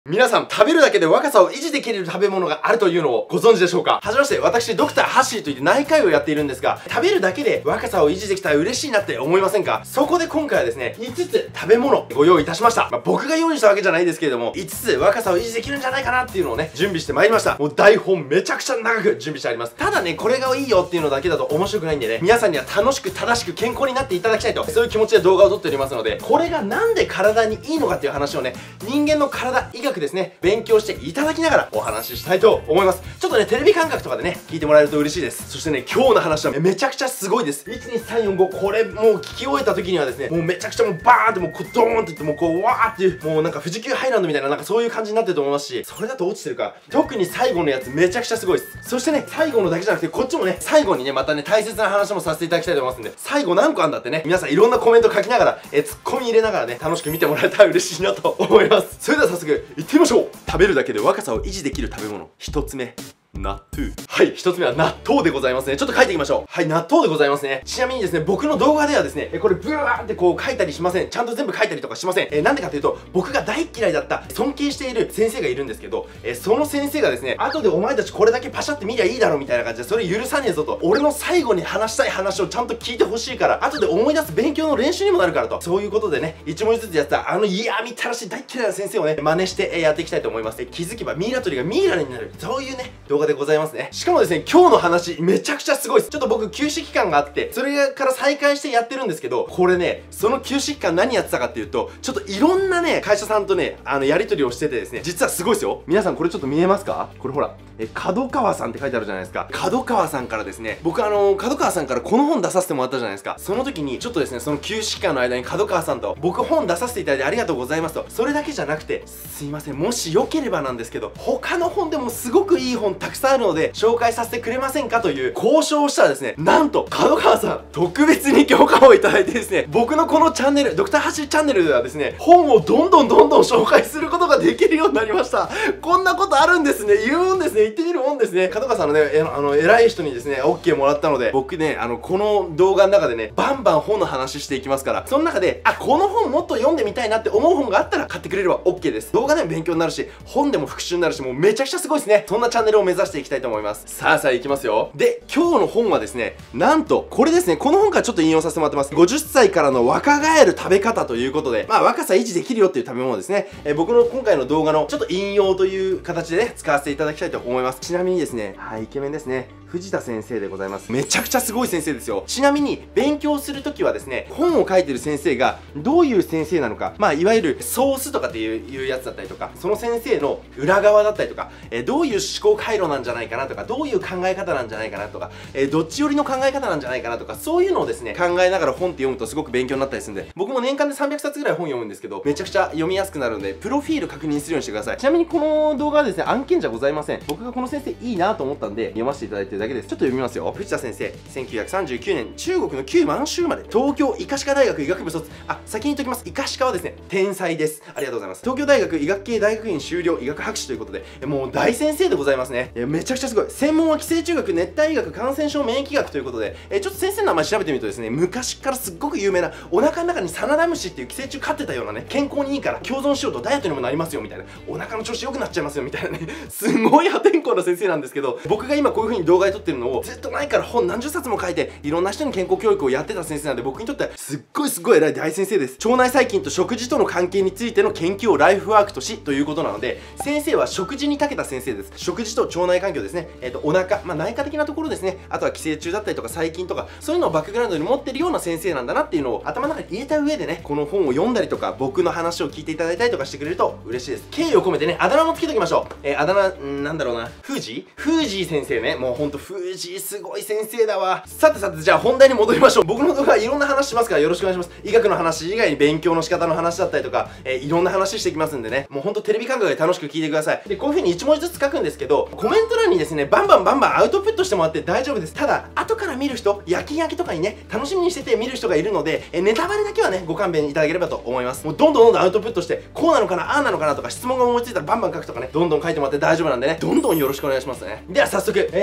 皆さん、食べるだけで若さを維持できる食べ物があるというのをご存知でしょうか？はじめまして、私、ドクターハッシーといって内科医をやっているんですが、食べるだけで若さを維持できたら嬉しいなって思いませんか？そこで今回はですね、5つ食べ物をご用意いたしました。僕が用意したわけじゃないですけれども、5つ若さを維持できるんじゃないかなっていうのをね、準備してまいりました。もう台本めちゃくちゃ長く準備してあります。ただね、これがいいよっていうのだけだと面白くないんでね、皆さんには楽しく正しく健康になっていただきたいと、そういう気持ちで動画を撮っておりますので、これがなんで体にいいのかっていう話をね、人間の体医学ですね、勉強していただきながらお話ししたいと思います。ちょっとね、テレビ感覚とかでね、聞いてもらえると嬉しいです。そしてね、今日の話はめちゃくちゃすごいです。12345、これもう聞き終えた時にはですね、もうめちゃくちゃもうバーンってもうドーンっていってもうこうわーっていう、もうなんか富士急ハイランドみたいななんかそういう感じになってると思いますし、それだと落ちてるか、特に最後のやつめちゃくちゃすごいです。そしてね、最後のだけじゃなくてこっちもね、最後にね、またね、大切な話もさせていただきたいと思いますんで、最後何個あんだってね、皆さんいろんなコメント書きながら、ツッコミ入れながらね、楽しく見てもらえたら嬉しいなと思います。それでは早速いってみましょう。食べるだけで若さを維持できる食べ物、1つ目、納豆。はい、1つ目は納豆でございますね。ちょっと書いていきましょう。はい、納豆でございますね。ちなみにですね、僕の動画ではですね、これブワーってこう書いたりしません。ちゃんと全部書いたりとかしません。なんでかというと、僕が大嫌いだった尊敬している先生がいるんですけど、その先生がですね、後でお前たちこれだけパシャって見りゃいいだろみたいな感じで、それ許さねえぞと、俺の最後に話したい話をちゃんと聞いてほしいから、後で思い出す勉強の練習にもなるからと、そういうことでね、1文字ずつやってた嫌みったらしい大嫌いな先生をね、真似してやっていきたいと思います。気づけばミイラ取りがミイラになる、そういうね、動画でございますね。しかもですね、今日の話めちゃくちゃすごいです。ちょっと僕休止期間があって、それから再開してやってるんですけど、これね、その休止期間何やってたかっていうと、ちょっといろんなね、会社さんとね、やり取りをしててですね、実はすごいですよ。皆さんこれちょっと見えますか？これほら、角川さんって書いてあるじゃないですか。角川さんからですね、僕角川さんからこの本出させてもらったじゃないですか。その時にちょっとですね、その休止期間の間に角川さんと僕本出させていただいてありがとうございますと、それだけじゃなくて、すいません、もしよければなんですけど、他の本でもすごくいい本たくさんあるので紹介させてくれませんかという交渉をしたらですね、なんと角川さん特別に許可をいただいてですね、僕のこのチャンネル、ドクターハッシーチャンネルではですね、本をどんどん紹介することができるようになりました。こんなことあるんですね。言うんですね。言ってみるもんですね。角川さんのね、偉い人にですね、OK もらったので、僕ね、この動画の中でね、バンバン本の話していきますから、その中で、この本もっと読んでみたいなって思う本があったら買ってくれれば OK です。動画でも勉強になるし、本でも復習になるし、もうめちゃくちゃすごいですね。そんなチャンネルを目指していきたいと思います。さあ行きますよ。で、今日の本はですね、なんと、これですね、この本からちょっと引用させてもらってます。50歳からの若返る食べ方ということで、若さ維持できるよっていう食べ物ですね。僕の今回の動画のちょっと引用という形でね、使わせていただきたいと思います。ちなみにですね、イケメンですね。藤田先生でございます。めちゃくちゃすごい先生ですよ。ちなみに、勉強するときはですね、本を書いてる先生がどういう先生なのか、いわゆるソースとかっていうやつだったりとか、その先生の裏側だったりとか、どういう思考回路なんじゃないかなとか、どういう考え方なんじゃないかなとか、どっち寄りの考え方なんじゃないかなとか、そういうのをですね、考えながら本って読むとすごく勉強になったりするんで、僕も年間で300冊ぐらい本読むんですけど、めちゃくちゃ読みやすくなるので、プロフィール確認するようにしてください。ちなみにこの動画はですね、案件じゃございません。僕がこの先生いいなと思ったんで、読ませていただいてるだけです。ちょっと読みますよ。藤田先生、1939年、中国の旧満州生まれ、東京医科歯科大学医学部卒。先に言っときます。医科歯科はですね、天才です。ありがとうございます。東京大学医学系大学院修了医学博士ということで、もう大先生でございますね。めちゃくちゃすごい。専門は寄生虫学、熱帯医学、感染症免疫学ということで、ちょっと先生の名前調べてみるとですね、昔からすっごく有名な、お腹の中にサナダムシっていう寄生虫飼ってたようなね、健康にいいから共存しようとダイエットにもなりますよみたいな、お腹の調子良くなっちゃいますよみたいなね、すごい破天荒な先生なんですけど、僕が今こういう風に動画で撮ってるのをずっと前から本何十冊も書いて、いろんな人に健康教育をやってた先生なんで、僕にとってはすっごい偉い大先生です。腸内細菌と食事との関係についての研究をライフワークとしということなので、先生は食事に長けた先生です。食事と腸内環境ですね。お腹、内科的なところですね。あとは寄生虫だったりとか細菌とか、そういうのをバックグラウンドに持ってるような先生なんだなっていうのを頭の中に入れた上でね、この本を読んだりとか、僕の話を聞いていただいたりとかしてくれると嬉しいです。敬意を込めてね、あだ名もつけときましょう。あだ名、なんだろうな、フージー先生ね。もうほんとフージーすごい先生だわ。さてじゃあ本題に戻りましょう。僕の動画はいろんな話しますからよろしくお願いします。医学の話以外に勉強の仕方の話だったりとか、いろんな話していきますんでね、もうほんとテレビ感覚で楽しく聞いてください。で、こういう風に1文字ずつ書くんですけど、コメント欄にですね、バンバンアウトプットしてもらって大丈夫です。ただ、後から見る人、夜勤明けとかにね、楽しみにしてて見る人がいるので、ネタバレだけはね、ご勘弁いただければと思います。もうどんどんアウトプットして、こうなのかな、ああなのかなとか、質問が思いついたらバンバン書くとかね、どんどん書いてもらって大丈夫なんでね、どんどんよろしくお願いしますね。では早速、納豆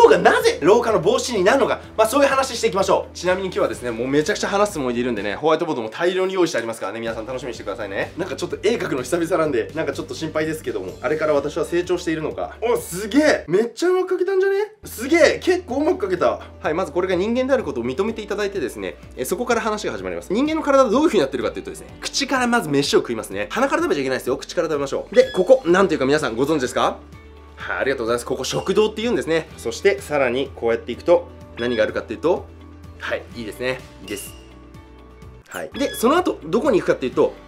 腸がなぜ老化の防止になるのか、そういう話していきましょう。ちなみに今日はですね、もうめちゃくちゃ話すつもりでいるんでね、ホワイトボードも大量に用意してありますからね、皆さん楽しみにしてくださいね。なんかちょっと絵描くの久々なんで、なんかちょっと心配ですけども、あれから私は成長しているのか。お、すげえ、めっちゃうまく描けたんじゃね？すげえ、結構うまく描けた。はい、まずこれが人間であることを認めていただいてですね、そこから話が始まります。人間の体はどういう風になってるかっていうとですね、口からまず飯を食いますね。鼻から食べちゃいけないですよ。口から食べましょう。で、ここ、なんていうか皆さんご存知ですか？はい、ありがとうございます。ここ食道って言うんですね。そしてさらにこうやっていくと何があるかっていうと、はい、いいですね。いいです。はい。で、その後どこに行くかっていうと、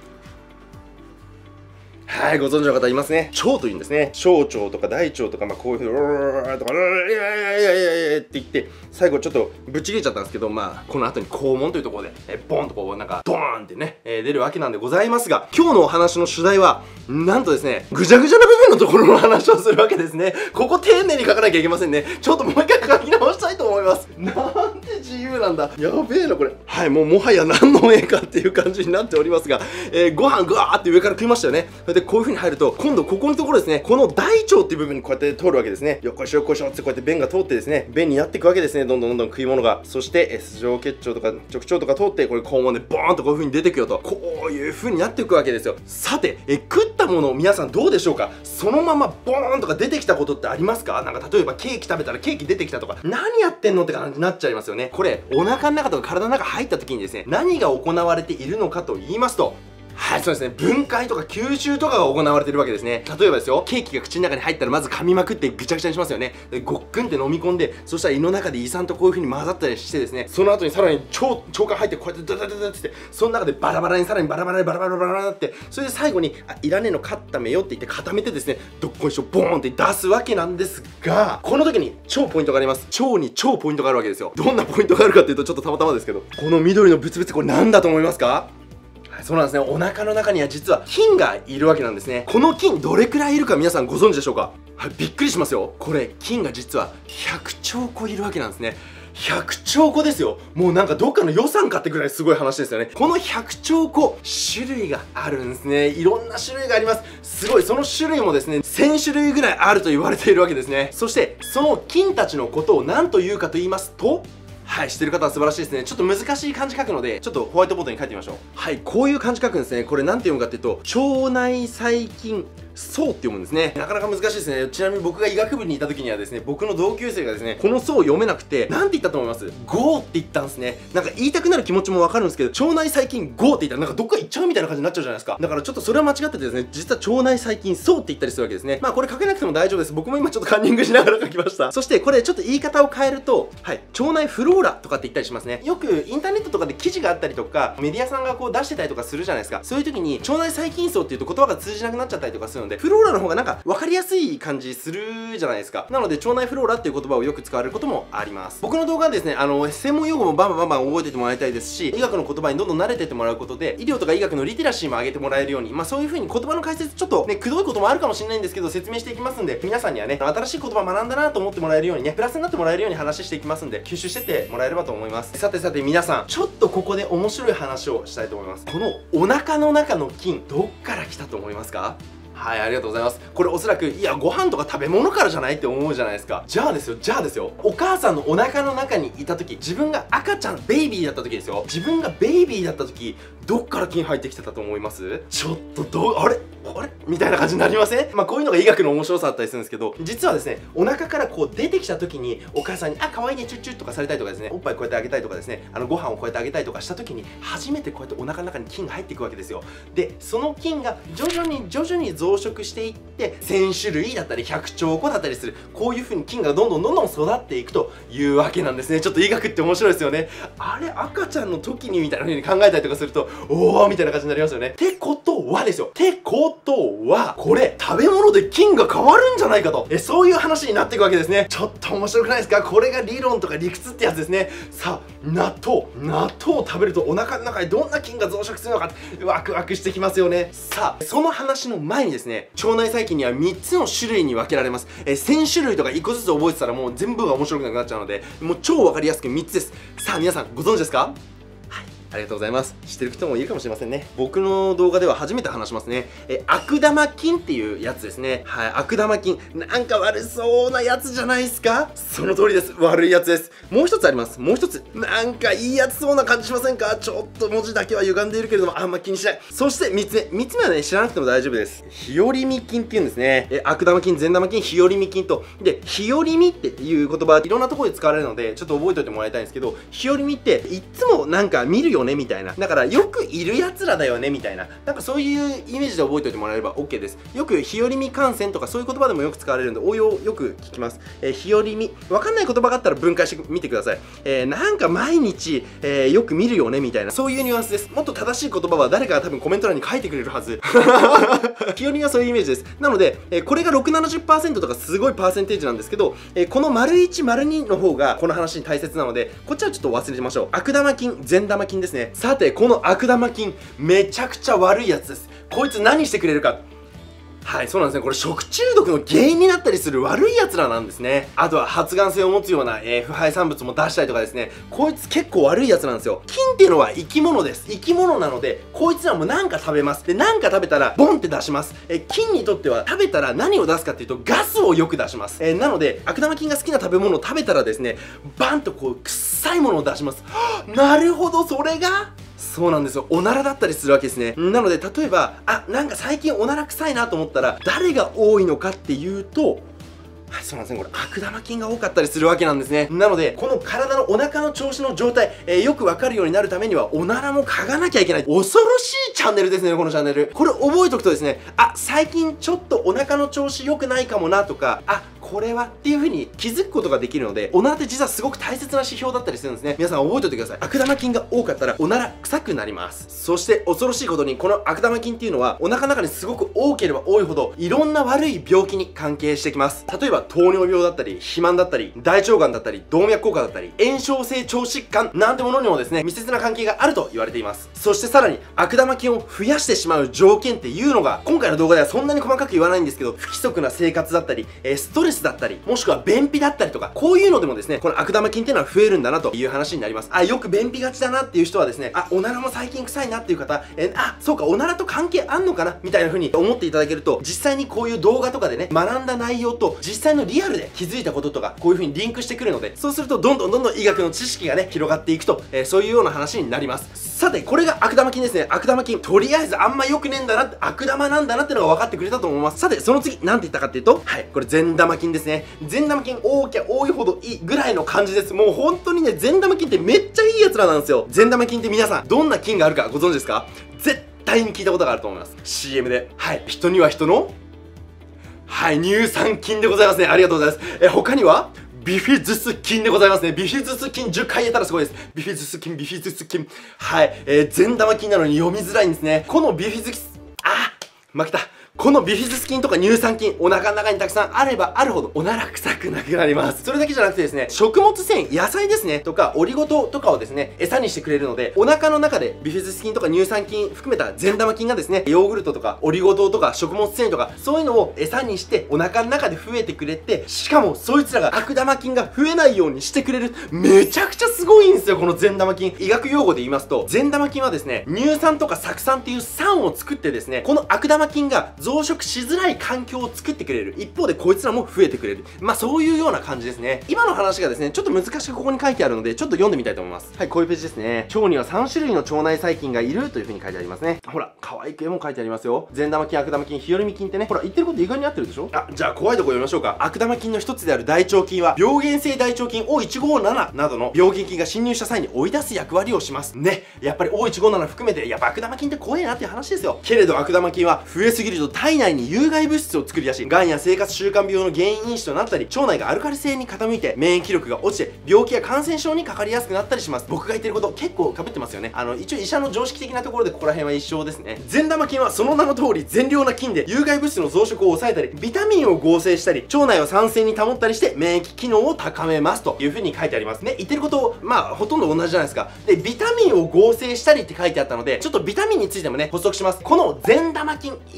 はい、ご存知の方いますね。腸というんですね。小腸とか大腸とか、こういうふうに、とか、って言って、最後ちょっとぶっちぎれちゃったんですけど、この後に肛門というところで、ボンとこう、なんか、ドーンってね、出るわけなんでございますが、今日のお話の主題は、なんとですね、ぐちゃぐちゃな部分のところの話をするわけですね。ここ丁寧に書かなきゃいけませんね。ちょっともう一回書き直したいと思います。なんて自由なんだ。やべえな、これ。はい、もはや何の絵かっていう感じになっておりますが、ご飯ぐわーって上から食いましたよね。でこういう風に入ると、今度ここのところですね、この大腸っていう部分にこうやって通るわけですね。よっこいしょよっこいしょってこうやって便が通ってですね、便になっていくわけですね。どんどん食い物が。そして素状結腸とか直腸とか通って、これ肛門でボーンとこういう風に出てくよと、こういう風になっていくわけですよ。さて、食ったものを皆さんどうでしょうか？そのままボーンとか出てきたことってありますか？なんか例えばケーキ食べたらケーキ出てきたとか、何やってんのって感じになっちゃいますよね。これお腹の中とか体の中入った時にですね、何が行われているのかと言いますと、はい、そうですね。分解とか吸収とかが行われてるわけですね。例えばですよ、ケーキが口の中に入ったらまず噛みまくってぐちゃぐちゃにしますよね。で、ごっくんって飲み込んで、そしたら胃の中で胃酸とこういう風に混ざったりしてですね、その後にさらに腸管入ってこうやってダダダダって、その中でバラバラにさらにバラバラになって、それで最後に、いらねえの固めよって言って固めてですね、どっこいしょボーンって出すわけなんですが、この時に超ポイントがあります。腸に超ポイントがあるわけですよ。どんなポイントがあるかっていうと、ちょっとたまたまですけど、この緑のブツブツ、これ何だと思いますか？そうなんですね。お腹の中には実は菌がいるわけなんですね。この菌どれくらいいるか皆さんご存知でしょうか？はい、びっくりしますよ。これ菌が実は100兆個いるわけなんですね。100兆個ですよ。もうなんかどっかの予算かってくらいすごい話ですよね。この100兆個種類があるんですね。いろんな種類があります。すごい。その種類もですね、1000種類ぐらいあると言われているわけですね。そしてその菌たちのことを何というかと言いますと、はい、知ってる方は素晴らしいですね。ちょっと難しい漢字書くので、ちょっとホワイトボードに書いてみましょう。はい、こういう漢字書くんですね。これなんて読むかっていうと、腸内細菌層って読むんですね。なかなか難しいですね。ちなみに僕が医学部にいた時にはですね、僕の同級生がですね、この層を読めなくて、なんて言ったと思います？ GO って言ったんですね。なんか言いたくなる気持ちもわかるんですけど、腸内細菌 GO って言ったらなんかどっか行っちゃうみたいな感じになっちゃうじゃないですか。だからちょっとそれは間違っててですね、実は腸内細菌層って言ったりするわけですね。これ書けなくても大丈夫です。僕も今ちょっとカンニングしながら書きました。そしてこれちょっと言い方を変えると、はい、腸内フローラとかって言ったりしますね。よくインターネットとかで記事があったりとか、メディアさんがこう出してたりとかするじゃないですか。そういう時に腸内細菌層っていうと言葉が通じなくなっちゃったりとかするので、フローラの方がなんか分かりやすい感じするじゃないですか。なので腸内フローラっていう言葉をよく使われることもあります。僕の動画はですね、専門用語もバンバン覚えてってもらいたいですし、医学の言葉にどんどん慣れてってもらうことで、医療とか医学のリテラシーも上げてもらえるように、そういう風に言葉の解説ちょっとね、くどいこともあるかもしれないんですけど、説明していきますんで、皆さんにはね、新しい言葉学んだなと思ってもらえるようにね、プラスになってもらえるように話していきますんで、吸収してってもらえればと思います。さて皆さん、ちょっとここで面白い話をしたいと思います。このお腹の中の菌、どっから来たと思いますか？はい、ありがとうございます。これおそらく、いや、ご飯とか食べ物からじゃないって思うじゃないですか。じゃあですよ。お母さんのお腹の中にいた時、自分が赤ちゃん、ベイビーだった時ですよ。自分がベイビーだった時、どっから菌入ってきてたと思います？ちょっとあれみたいな感じになりません？こういうのが医学の面白さだったりするんですけど、実はですね、お腹からこう出てきた時に、お母さんに、可愛いね、チュッチュッとかされたりとかですね、おっぱいこうやってあげたりとかですね、ご飯をこうやってあげたりとかした時に、初めてこうやってお腹の中に菌が入っていくわけですよ。で、その菌が徐々に増殖していって、1000種類だったり、100兆個だったりする、こういう風に菌がどんどん育っていくというわけなんですね。ちょっと医学って面白いですよね。あれ、赤ちゃんの時にみたいな風に考えたりとかすると、おーみたいな感じになりますよね。ってことはですよ。これ、食べ物で菌が変わるんじゃないかと。そういう話になっていくわけですね。ちょっと面白くないですか？これが理論とか理屈ってやつですね。さあ、納豆を食べるとお腹の中にどんな菌が増殖するのか、ワクワクしてきますよね。さあ、その話の前にですね、腸内細菌には3つの種類に分けられます。1000種類とか1個ずつ覚えてたらもう全部が面白くなくなっちゃうので、もう超わかりやすく3つです。さあ、皆さんご存知ですか？はい。 ありがとうございます。知ってる人もいるかもしれませんね。僕の動画では初めて話しますね。悪玉菌っていうやつですね。はい、悪玉菌。なんか悪そうなやつじゃないですか？その通りです。悪いやつです。もう一つあります。もう一つ。なんかいいやつそうな感じしませんか？ちょっと文字だけは歪んでいるけれども、あんま気にしない。そして3つ目。3つ目はね、知らなくても大丈夫です。日和見菌っていうんですね。悪玉菌、善玉菌、日和見菌と。で、日和見っていう言葉はいろんなところで使われるので、ちょっと覚えておいてもらいたいんですけど、日和見っていつもなんか見るよねみたいな。だからよくいるやつらだよねみたいな。なんかそういうイメージで覚えておいてもらえれば OK です。よく日和見感染とかそういう言葉でもよく使われるんで、応用よく聞きます。日和見。わかんない言葉があったら分解してみてください。なんか毎日、よく見るよねみたいな。そういうニュアンスです。もっと正しい言葉は誰かが多分コメント欄に書いてくれるはず。日和見はそういうイメージです。なので、これが6、70% とかすごいパーセンテージなんですけど、この丸1、丸2の方がこの話に大切なので、こっちはちょっと忘れてましょう。悪玉菌、善玉菌ですね。さて、この悪玉菌、めちゃくちゃ悪いやつです。こいつ何してくれるか。はい、そうなんですね。これ食中毒の原因になったりする悪い奴らなんですね。あとは発がん性を持つような、腐敗産物も出したりとかですね。こいつ結構悪い奴なんですよ。菌っていうのは生き物です。生き物なので、こいつらもなんか食べます。で、なんか食べたら、ボンって出します。菌にとっては食べたら何を出すかっていうと、ガスをよく出します。なので、悪玉菌が好きな食べ物を食べたらですね、バンとこう、臭いものを出します。なるほど、それがそうなんですよ。おならだったりするわけですね。なので、例えば、なんか最近おなら臭いなと思ったら、誰が多いのかっていうと、はい、そうなんですね。これ、悪玉菌が多かったりするわけなんですね。なので、この体のお腹の調子の状態、よくわかるようになるためには、おならも嗅がなきゃいけない。恐ろしいチャンネルですね、このチャンネル。これ覚えておくとですね、最近ちょっとお腹の調子良くないかもなとか、これはっていう風に気づくことができるので、おならって実はすごく大切な指標だったりするんですね。皆さん覚えておいてください。悪玉菌が多かったらおなら臭くなります。そして恐ろしいことに、この悪玉菌っていうのはお腹の中にすごく多ければ多いほどいろんな悪い病気に関係してきます。例えば糖尿病だったり、肥満だったり、大腸がんだったり、動脈硬化だったり、炎症性腸疾患なんてものにもですね、密接な関係があると言われています。そしてさらに悪玉菌を増やしてしまう条件っていうのが、今回の動画ではそんなに細かく言わないんですけど、不規則な生活だったり、ストレスだったり、もしくは便秘だったりとか、こういうのでもですね、この悪玉菌っていうのは増えるんだなという話になります。よく便秘がちだなっていう人はですね、おならも最近臭いなっていう方、そうか、おならと関係あんのかなみたいな風に思っていただけると、実際にこういう動画とかでね、学んだ内容と、実際のリアルで気づいたこととか、こういう風にリンクしてくるので、そうすると、どんどん医学の知識がね、広がっていくと、そういうような話になります。さて、これが悪玉菌ですね。悪玉菌。とりあえずあんま良くねえんだなって、悪玉なんだなってのが分かってくれたと思います。さて、その次、なんて言ったかっていうと、はい、これ善玉菌ですね。善玉菌多きゃ多いほどいいぐらいの感じです。もう本当にね、善玉菌ってめっちゃいいやつらなんですよ。善玉菌って皆さん、どんな菌があるかご存知ですか？絶対に聞いたことがあると思います。CM で。はい。人には人の、はい、乳酸菌でございますね。ありがとうございます。他には、ビフィズス菌でございますね。ビフィズス菌10回言えたらすごいです。ビフィズス菌、ビフィズス菌。はい。善玉菌なのに読みづらいんですね。このビフィズス、負けた。このビフィズス菌とか乳酸菌、お腹の中にたくさんあればあるほどおなら臭くなくなります。それだけじゃなくてですね、食物繊維、野菜ですね、とかオリゴ糖とかをですね、餌にしてくれるので、お腹の中でビフィズス菌とか乳酸菌含めた善玉菌がですね、ヨーグルトとかオリゴ糖とか食物繊維とか、そういうのを餌にしてお腹の中で増えてくれて、しかもそいつらが悪玉菌が増えないようにしてくれる。めちゃくちゃすごいんですよ、この善玉菌。医学用語で言いますと、善玉菌はですね、乳酸とか酢酸っていう酸を作ってですね、この悪玉菌が増殖しづらい環境を作ってくれる。一方でこいつらも増えてくれる。そういうような感じですね。今の話がですね、ちょっと難しくここに書いてあるので、ちょっと読んでみたいと思います。はい、こういうページですね。腸には3種類の腸内細菌がいるという風に書いてありますね。ほら、可愛く絵も書いてありますよ。善玉菌、悪玉菌、日和見菌ってね、ほら、言ってること意外に合ってるでしょ？じゃあ怖いとこ読みましょうか。悪玉菌の一つである大腸菌は、病原性大腸菌 O157 などの病原菌が侵入した際に追い出す役割をしますね。やっぱり O157 含めて、やっぱ悪玉菌って怖いなっていう話ですよ。けれど悪玉菌は増えすぎると体内に有害物質を作り出し、がんや生活習慣病の原因因子となったり、腸内がアルカリ性に傾いて免疫力が落ちて病気や感染症にかかりやすくなったりします。僕が言ってること結構被ってますよね。一応医者の常識的なところでここら辺は一緒ですね。善玉菌はその名の通り善良な菌で、有害物質の増殖を抑えたり、ビタミンを合成したり、腸内を酸性に保ったりして免疫機能を高めますという風に書いてありますね。言ってることほとんど同じじゃないですか。で、ビタミンを合成したりって書いてあったので、ちょっとビタミンについてもね補足します。この善玉菌、いい菌って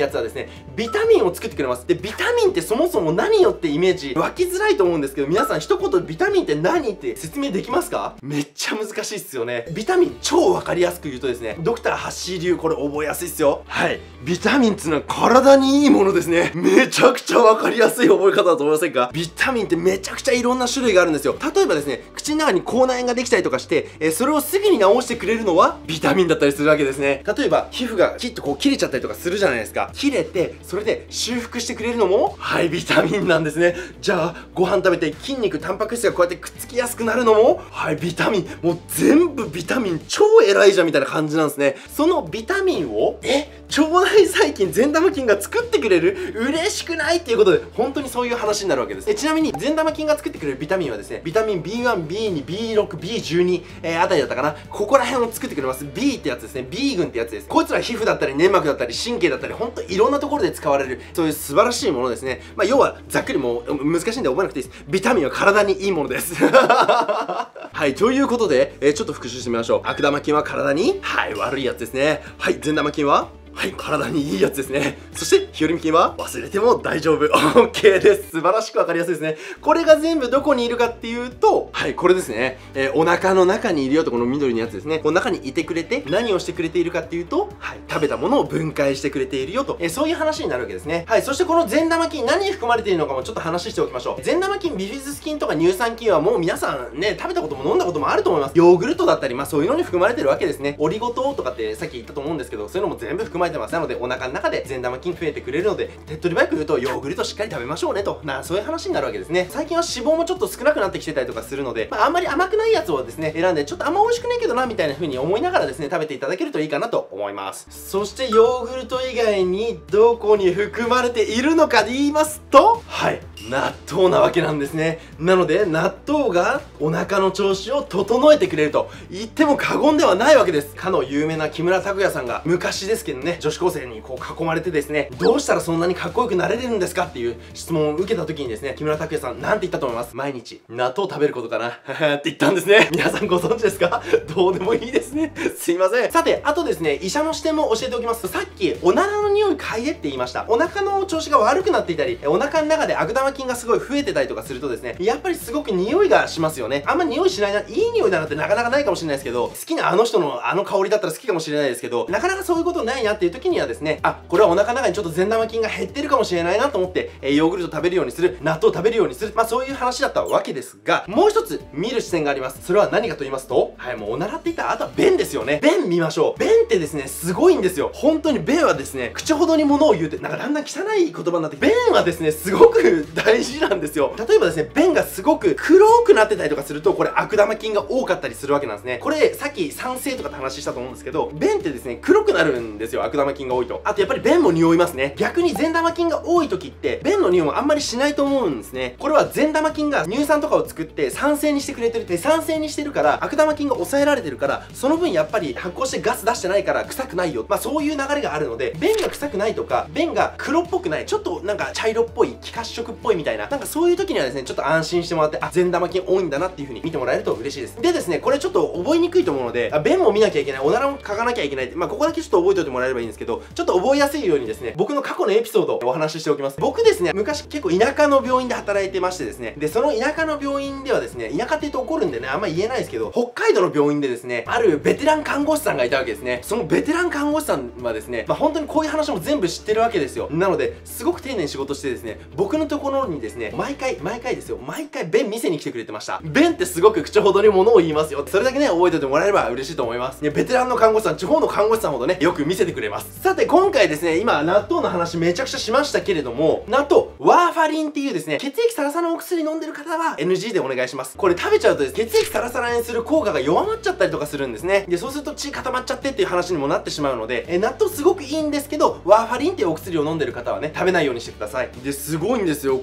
やつはですね、ビタミンを作ってくれます。で、ビタミンってそもそも何よってイメージ湧きづらいと思うんですけど、皆さん一言ビタミンって何って説明できますか？めっちゃ難しいっすよね。ビタミン超わかりやすく言うとですね、ドクターハッシー流、これ覚えやすいっすよ。はい。ビタミンっていうのは体にいいものですね。めちゃくちゃわかりやすい覚え方だと思いませんか？ビタミンってめちゃくちゃいろんな種類があるんですよ。例えばですね、口の中に口内炎ができたりとかして、それをすぐに治してくれるのはビタミンだったりするわけですね。例えば皮膚がきっとこう切れちゃったりとかするじゃないですか。切れてそれで修復してくれるのもはいビタミンなんですね。じゃあご飯食べて筋肉タンパク質がこうやってくっつきやすくなるのもはいビタミン。もう全部ビタミン超偉いじゃんみたいな感じなんですね。そのビタミンを腸内細菌善玉菌が作ってくれる、嬉しくないっていうことで本当にそういう話になるわけです。ちなみに善玉菌が作ってくれるビタミンはですね、ビタミン B1、B2、B6、B12、あたりだったかな、ここら辺を作ってくれます。 B ってやつですね。 B 群ってやつです。こいつら皮膚だったり粘膜だったり神経だったり本当いろんなところで使われるそういう素晴らしいものですね。要はざっくりもう難しいんで覚えなくていいです。ビタミンは体にいいものですはい、ということで、ちょっと復習してみましょう。悪玉菌は体に悪いやつですね。はい、善玉菌は体にいいやつですね。そして、日和見菌は忘れても大丈夫。OK です。素晴らしくわかりやすいですね。これが全部どこにいるかっていうと、これですね。お腹の中にいるよと、この緑のやつですね。この中にいてくれて、何をしてくれているかっていうと、食べたものを分解してくれているよと、そういう話になるわけですね。そしてこの善玉菌、何に含まれているのかもちょっと話しておきましょう。善玉菌、ビフィズス菌とか乳酸菌はもう皆さんね、食べたことも飲んだこともあると思います。ヨーグルトだったり、そういうのに含まれてるわけですね。オリゴ糖とかってさっき言ったと思うんですけど、そういうのも全部含まれてます。なので、お腹の中で善玉菌増えてくれるので、手っ取り早く言うとヨーグルトしっかり食べましょうねと、そういう話になるわけですね。最近は脂肪もちょっと少なくなってきてたりとかするので、あんまり甘くないやつをですね選んで、ちょっとあんま美味しくないけどなみたいな風に思いながらですね食べていただけるといいかなと思います。そしてヨーグルト以外にどこに含まれているのかで言いますと、納豆なわけなんですね。なので納豆がお腹の調子を整えてくれると言っても過言ではないわけです。かの有名な木村拓哉さんが昔ですけどね、女子高生にこう囲まれてですね、どうしたらそんなにかっこよくなれるんですかっていう質問を受けた時にですね、木村拓哉さんなんて言ったと思います？毎日納豆食べることかなって言ったんですね。皆さんご存知ですか？どうでもいいですね。すいません。さて、あとですね、医者の視点も教えておきます。さっきおならの匂い嗅いでって言いました。お腹の調子が悪くなっていたり、お腹の中で悪玉菌がすごい増えてたりとかするとですね、やっぱりすごく匂いがしますよね。あんま匂いしないな、いい匂いだなってなかなかないかもしれないですけど、好きなあの人のあの香りだったら好きかもしれないですけど、なかなかそういうことないなっていう時にはですね、これはお腹の中にちょっと善玉菌が減ってるかもしれないなと思って、ヨーグルト食べるようにする、納豆食べるようにする、そういう話だったわけですが、もう一つ見る視点があります。それは何かと言いますと、もうおならって言ったらあとは便ですよね。便見ましょう。便ってですね、すごいんですよ。本当に便はですね、口ほどに物を言うって、なんかだんだん汚い言葉になって、便はですね、すごく大事なんですよ。例えばですね、便がすごく黒くなってたりとかすると、これ悪玉菌が多かったりするわけなんですね。これ、さっき酸性とかって話したと思うんですけど、便ってですね、黒くなるんですよ。悪玉菌が多いと。あとやっぱり便も匂いますね。逆に善玉菌が多い時って、便の匂いもあんまりしないと思うんですね。これは善玉菌が乳酸とかを作って酸性にしてくれてるって、酸性にしてるから悪玉菌が抑えられてるから、その分やっぱり発酵してガス出してないから臭くないよ。そういう流れがあるので、便が臭くないとか、便が黒っぽくない、ちょっとなんか茶色っぽい、気褐色っぽいみたいな、なんかそういう時にはですね、ちょっと安心してもらって、善玉菌多いんだなっていう風に見てもらえると嬉しいです。でですね、これちょっと覚えにくいと思うので、便も見なきゃいけない、おならも嗅がなきゃいけないって、ここだけちょっと覚えておいてもらえればいいんですけど、ちょっと覚えやすいようにですね、僕の過去のエピソードをお話ししておきます。僕ですね、昔結構田舎の病院で働いてましてですね、で、その田舎の病院ではですね、田舎って言うと怒るんでね、あんま言えないですけど、北海道の病院でですね、あるベテラン看護師さんがいたわけですね。そのベテラン看護師さんはですね、本当にこういう話も全部知ってるわけですよ。なので、すごく丁寧に仕事してですね、僕のところにですね、毎回便見せに来てくれてました。便ってすごく口ほどに物を言いますよ。それだけね、覚えておいてもらえれば嬉しいと思います。ベテランの看護師さん、地方の看護師さんほどね、よく見せてくれます。さて、今回ですね、今、納豆の話めちゃくちゃしましたけれども、納豆、ワーファリンっていうですね、血液サラサラのお薬飲んでる方は NG でお願いします。これ食べちゃうとですね、血液サラサラにする効果が弱まっちゃったりとかするんですね。で、そうすると血固まっちゃってっていう話にもなってしまうので、納豆すごくいいんですけど、ワーファリンっていうお薬を飲んでる方はね、食べないようにしてください。で、すごいんですよ。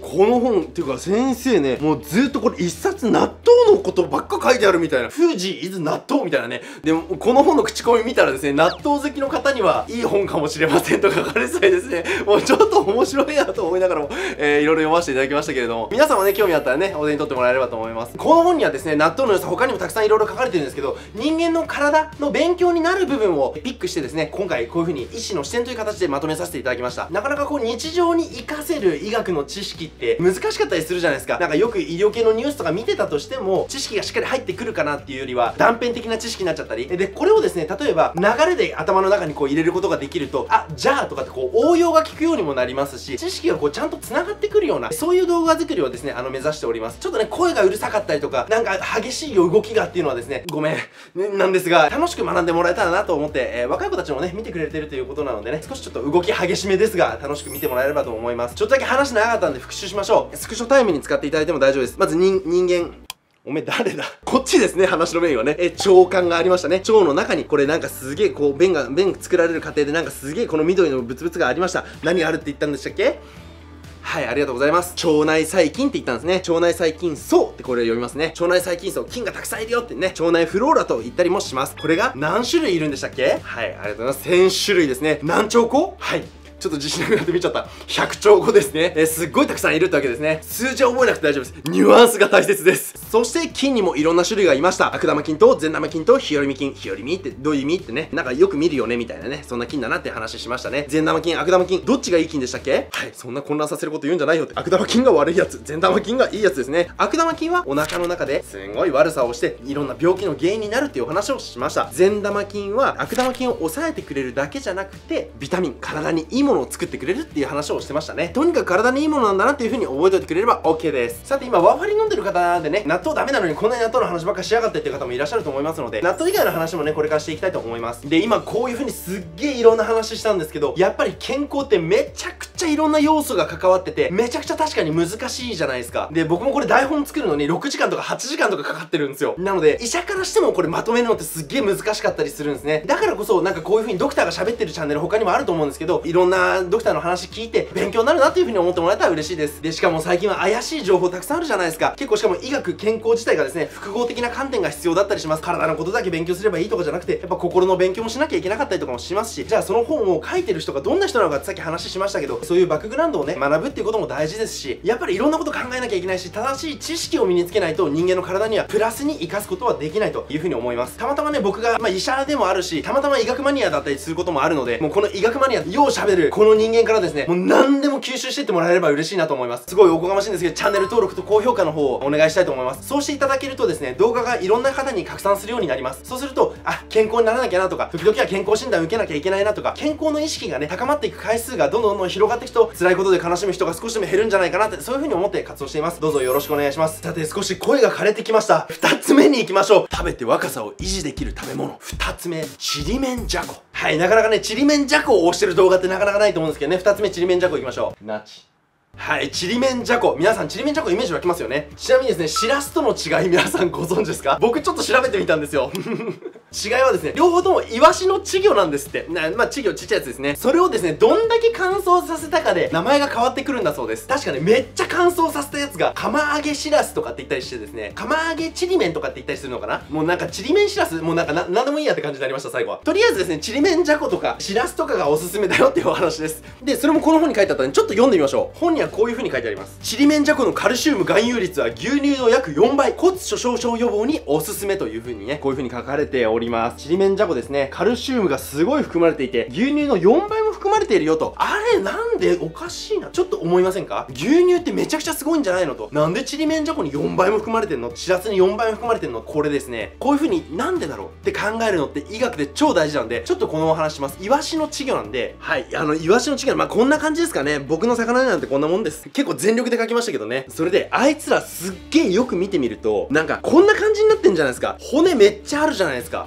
この本っていうか先生ね、もうずっとこれ一冊納豆のことばっか書いてあるみたいな、富士伊豆納豆みたいなね。でもこの本の口コミ見たらですね、納豆好きの方にはいい本かもしれませんと書かれてたりですね、もうちょっと面白いなと思いながらも、いろいろ読ませていただきましたけれども、皆さんもね、興味あったらね、お手に取ってもらえればと思います。この本にはですね、納豆の良さ他にもたくさんいろいろ書かれてるんですけど、人間の体の勉強になる部分をピックしてですね、今回こういう風に医師の視点という形でまとめさせていただきました。なかなかこう日常に活かせる医学の知識って難しかったりするじゃないですか。なんかよく医療系のニュースとか見てたとしても、知識がしっかり入ってくるかなっていうよりは、断片的な知識になっちゃったり。で、これをですね、例えば流れで頭の中にこう入れることができると、あ、じゃあとかってこう応用が効くようにもなりますし、知識がこうちゃんと繋がってくるような、そういう動画作りをですね、目指しております。ちょっとね、声がうるさかったりとか、なんか激しい動きがっていうのはですね、ごめん、なんですが、楽しく学んでもらえたらなと思って、若い子たちもね、見てくれてるということなのでね、少しちょっと動き激しめですが、楽しく見てもらえればと思います。ちょっとだけ話長かったんで復習しましょう。スクショタイムに使っていただいても大丈夫です。まず人間。おめえ誰だこっちですね、話のメインはね。腸管がありましたね。腸の中に、これなんかすげえ、こう、便作られる過程でなんかすげえこの緑のブツブツがありました。何があるって言ったんでしたっけ？はい、ありがとうございます。腸内細菌って言ったんですね。腸内細菌層ってこれを読みますね。腸内細菌層、菌がたくさんいるよってね、腸内フローラと言ったりもします。これが何種類いるんでしたっけ？はい、ありがとうございます。1000種類ですね。何兆個？はい。ちょっと自信なくなって見ちゃった。100兆個ですね。すっごいたくさんいるってわけですね。数字は覚えなくて大丈夫です。ニュアンスが大切です。そして菌にもいろんな種類がいました。悪玉菌と善玉菌と日和見菌。日和見ってどういう意味ってね、なんかよく見るよねみたいなね、そんな菌だなって話しましたね。善玉菌、悪玉菌、どっちがいい菌でしたっけ？はい、そんな混乱させること言うんじゃないよって。悪玉菌が悪いやつ、善玉菌がいいやつですね。悪玉菌はお腹の中ですんごい悪さをして、いろんな病気の原因になるっていうお話をしました。善玉菌は悪玉菌を抑えてくれるだけじゃなくて、ビタミン、体にいいものを作ってくれるっていう話をしてましたね。とにかく体にいいものなんだなっていう風に覚えておいてくれれば OK です。さて今ワーファリン飲んでる方でね、納豆ダメなのにこんなに納豆の話ばっかしやがってっていう方もいらっしゃると思いますので、納豆以外の話もね、これからしていきたいと思います。で、今こういう風にすっげえいろんな話したんですけど、やっぱり健康ってめちゃくちゃいろんな要素が関わってて、めちゃくちゃ確かに難しいじゃないですか。で、僕もこれ台本作るのに6時間とか8時間とかかかってるんですよ。なので、医者からしてもこれまとめるのってすっげえ難しかったりするんですね。だからこそ、なんかこういう風にドクターが喋ってるチャンネル他にもあると思うんですけど、いろんなドクターの話聞いて勉強になるなっていう風に思ってもらえたら嬉しいです。で、しかも最近は怪しい情報たくさんあるじゃないですか。結構しかも医学、健康自体がですね、複合的な観点が必要だったりします。体のことだけ勉強すればいいとかじゃなくて、やっぱ心の勉強もしなきゃいけなかったりとかもしますし、じゃあその本を書いてる人がどんな人なのかってさっき話しましたけど、そういうバックグラウンドをね、学ぶっていうことも大事ですし、やっぱりいろんなこと考えなきゃいけないし、正しい知識を身につけないと人間の体にはプラスに活かすことはできないという風に思います。たまたまね、僕が、医者でもあるし、たまたま医学マニアだったりすることもあるので、もうこの医学マニア、よう喋るこの人間からですね、もう何でも吸収してってもらえれば嬉しいなと思います。すごいおこがましいんですけど、チャンネル登録と高評価の方をお願いしたいと思います。そうしていただけるとですね、動画がいろんな方に拡散するようになります。そうすると、あ、健康にならなきゃなとか、時々は健康診断受けなきゃいけないなとか、健康の意識がね、高まっていく回数がどんどん広がっていくと、辛いことで悲しむ人が少しでも減るんじゃないかなって、そういう風に思って活動しています。どうぞよろしくお願いします。さて、少し声が枯れてきました。2つ目に行きましょう。食べて若さを維持できる食べ物。2つ目、ちりめんじゃこ。はい、なかなかね、ちりめんじゃこを推してる動画ってなかなかないと思うんですけどね、2つ目、ちりめんじゃこ行きましょう。ナチ。はい、ちりめんじゃこ。皆さん、ちりめんじゃこイメージ湧きますよね。ちなみにですね、しらすとの違い皆さんご存知ですか？僕ちょっと調べてみたんですよ。違いはですね、両方ともイワシの稚魚なんですって。稚魚ちっちゃいやつですね。それをですね、どんだけ乾燥させたかで名前が変わってくるんだそうです。確かね、めっちゃ乾燥させたやつが、釜揚げしらすとかって言ったりしてですね、釜揚げちりめんとかって言ったりするのかな？もうなんかちりめんしらす、もうなんかなんでもいいやって感じになりました、最後は。とりあえずですね、ちりめんじゃことか、しらすとかがおすすめだよっていうお話です。で、それもこの本に書いてあったんで、ちょっと読んでみましょう。本にはこういう風に書いてあります。ちりめんじゃこのカルシウム含有率は牛乳の約4倍、骨粗鬆症予防におすすめという風にね、こういう風に書かれております。ちりめんじゃこですね、カルシウムがすごい含まれていて、牛乳の4倍も含まれているよと。あれなんでおかしいな、ちょっと思いませんか？牛乳ってめちゃくちゃすごいんじゃないのと。なんでちりめんじゃこに4倍も含まれてんの？しらすに4倍も含まれてんの？これですね、こういう風になんでだろうって考えるのって医学で超大事なんで、ちょっとこのお話します。イワシの稚魚なんで、はい、イワシの稚魚、こんな感じですかね。僕の魚なんてこんなもんです。結構全力で書きましたけどね。それで、あいつらすっげえよく見てみると、なんかこんな感じになってんじゃないですか。骨めっちゃあるじゃないですか。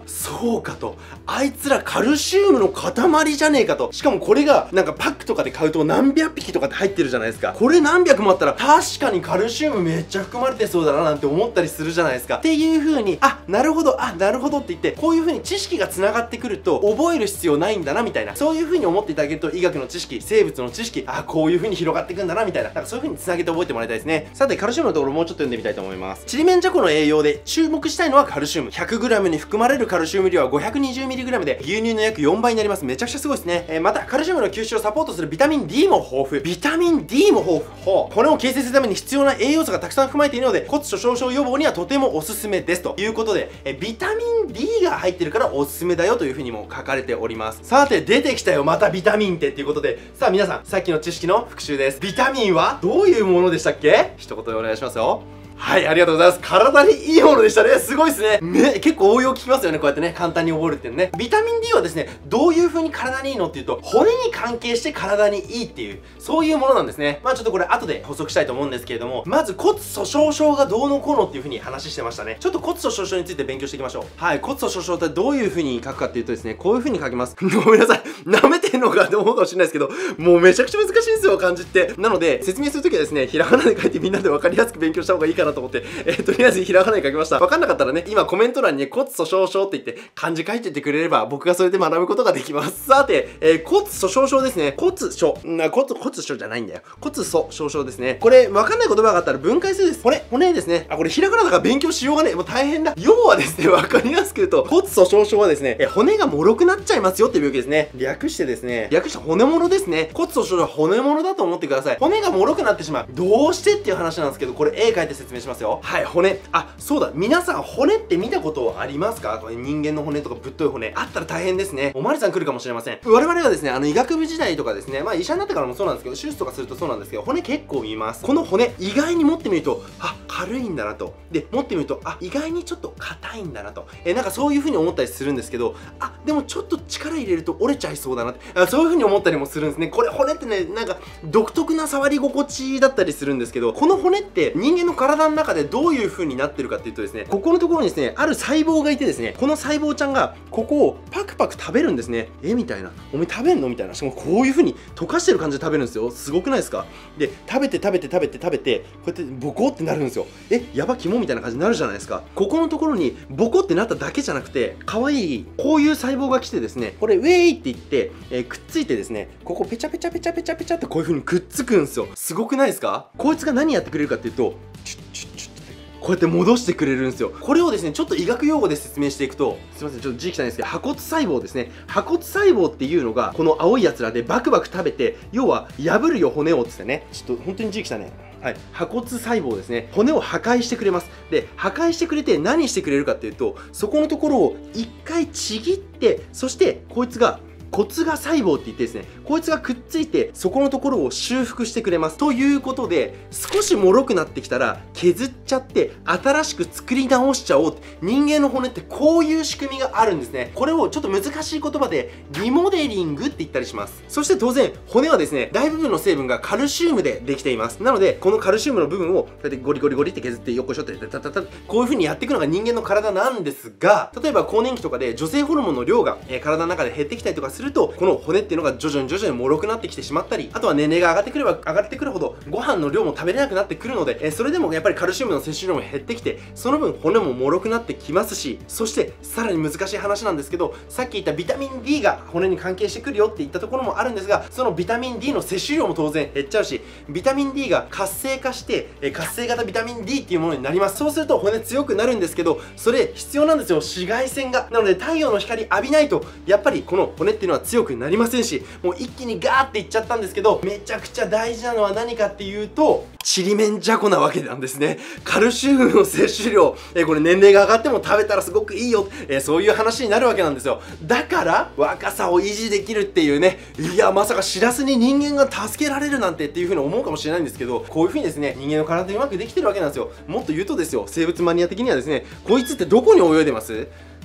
そうかと。あいつらカルシウムの塊じゃねえかと。しかもこれがなんかパックとかで買うと何百匹とかで入ってるじゃないですか。これ何百もあったら確かにカルシウムめっちゃ含まれてそうだななんて思ったりするじゃないですか。っていう風に、なるほどって言って、こういう風に知識が繋がってくると覚える必要ないんだなみたいな、そういう風に思っていただけると医学の知識、生物の知識、こういう風に広がっていくんだなみたいな、なんかそういう風に繋げて覚えてもらいたいですね。さてカルシウムのところもうちょっと読んでみたいと思います。ちりめんじゃこの栄養で注目したいのはカルシウム。100g に含まれるカルシウム量は 520mg で牛乳の約4倍になります。めちゃくちゃすごいですね。またカルシウムの吸収をサポートするビタミン D も豊富。ビタミン D も豊富。骨を形成するために必要な栄養素がたくさん含まれているので骨粗しょう症予防にはとてもおすすめですということで、ビタミン D が入ってるからおすすめだよという風にも書かれております。さて出てきたよ、またビタミンってっていうことで、さあ皆さん、さっきの知識の復習です。ビタミンはどういうものでしたっけ？一言でお願いしますよ。はい、ありがとうございます。体にいいものでしたね。すごいですね。結構応用効きますよね。こうやってね、簡単に覚えるっていうのね。ビタミン D はですね、どういう風に体にいいのっていうと、骨に関係して体にいいっていう、そういうものなんですね。ちょっとこれ後で補足したいと思うんですけれども、まず骨粗しょう症がどうのこうのっていう風に話してましたね。ちょっと骨粗しょう症について勉強していきましょう。はい、骨粗しょう症ってどういう風に書くかっていうとですね、こういう風に書きます。ごめんなさい。舐めてんのかって思うかもしれないですけど、もうめちゃくちゃ難しいんですよ、漢字って。なので、説明するときはですね、ひらがなで書いてみんなで分かりやすく勉強した方がいいかなと思って、とりあえずひらがなに書きました。わかんなかったらね、今コメント欄に骨粗しょう症って言って漢字書いててくれれば僕がそれで学ぶことができます。さて、骨粗しょう症ですね。骨粗じゃないんだよ。骨粗しょう症ですね。これ、わかんない言葉があったら分解するです。骨ですね。これひらがなだから勉強しようがね、もう大変だ。要はですね、わかりやすく言うと、骨粗しょう症はですね、骨が脆くなっちゃいますよっていう病気ですね。略して骨物ですね。骨粗しょう症は骨物だと思ってください。骨が脆くなってしまう。どうしてっていう話なんですけど、これ絵描いて説明しますよ。はい、骨。そうだ。皆さん骨って見たことありますか？これ人間の骨とかぶっとい骨。あったら大変ですね。おまわりさん来るかもしれません。我々はですね、医学部時代とかですね、医者になってからもそうなんですけど、手術とかするとそうなんですけど、骨結構見ます。この骨、意外に持ってみると、軽いんだなと。で、持ってみると、意外にちょっと硬いんだなと。なんかそういう風に思ったりするんですけど、でもちょっと力入れると折れちゃいそうだなって。そういう風に思ったりもするんですね。これ骨ってね、なんか独特な触り心地だったりするんですけど、この骨って人間の体の中でどういう風になってるかっていうとですね、ここのところにですね、ある細胞がいてですね、この細胞ちゃんがここをパクパク食べるんですね。みたいな。お前食べんのみたいな。しかもこういう風に溶かしてる感じで食べるんですよ。すごくないですか？で、食べて、こうやってボコってなるんですよ。やば肝みたいな感じになるじゃないですか。ここのところにボコってなっただけじゃなくて、可愛いこういう細胞が来てですね、これウェイって言って、くっついてですね、ここペチャってこういう風にくっつくんですよ。すごくないですか？こいつが何やってくれるかっていうと、こうやって戻してくれるんですよ。これをですね、ちょっと医学用語で説明していくと、すいません、ちょっと字汚いんですけど、破骨細胞ですね。破骨細胞っていうのが、この青いやつらでバクバク食べて、要は、破るよ骨をっつってね、ちょっと本当に字汚い。はい、破骨細胞ですね。骨を破壊してくれます。で、破壊してくれて何してくれるかっていうと、そこのところを一回ちぎって、そしてこいつが骨芽細胞って言ってですね、こいつがくっついてそこのところを修復してくれます。ということで、少し脆くなってきたら削っちゃって新しく作り直しちゃおうって。人間の骨ってこういう仕組みがあるんですね。これをちょっと難しい言葉でリモデリングって言ったりします。そして当然骨はですね、大部分の成分がカルシウムでできています。なのでこのカルシウムの部分をこうやってゴリゴリって削ってよっこいしょってこういう風にやっていくのが人間の体なんですが、例えば更年期とかで女性ホルモンの量が体の中で減ってきたりとかすると、この骨っていうのが徐々に脆くなってきてしまったり、あとは年齢が上がってくれば上がってくるほどご飯の量も食べれなくなってくるので、それでもやっぱりカルシウムの摂取量も減ってきて、その分骨も脆くなってきますし、そしてさらに難しい話なんですけど、さっき言ったビタミン D が骨に関係してくるよって言ったところもあるんですが、そのビタミン D の摂取量も当然減っちゃうし、ビタミン D が活性化して活性型ビタミン D っていうものになります。そうすると骨強くなるんですけど、それ必要なんですよ、紫外線が。なので太陽の光浴びないとやっぱりこの骨っていうのは強くなりませんし、もう一気にガーっていっちゃったんですけど、めちゃくちゃ大事なのは何かっていうと、ちりめんじゃこなわけなんですね。カルシウムの摂取量、これ年齢が上がっても食べたらすごくいいよ、そういう話になるわけなんですよ。だから若さを維持できるっていうね、いやまさかしらすに人間が助けられるなんてっていう風に思うかもしれないんですけど、こういう風にですね、人間の体うまくできてるわけなんですよ。もっと言うとですよ、生物マニア的にはですね、こいつってどこに泳いでます？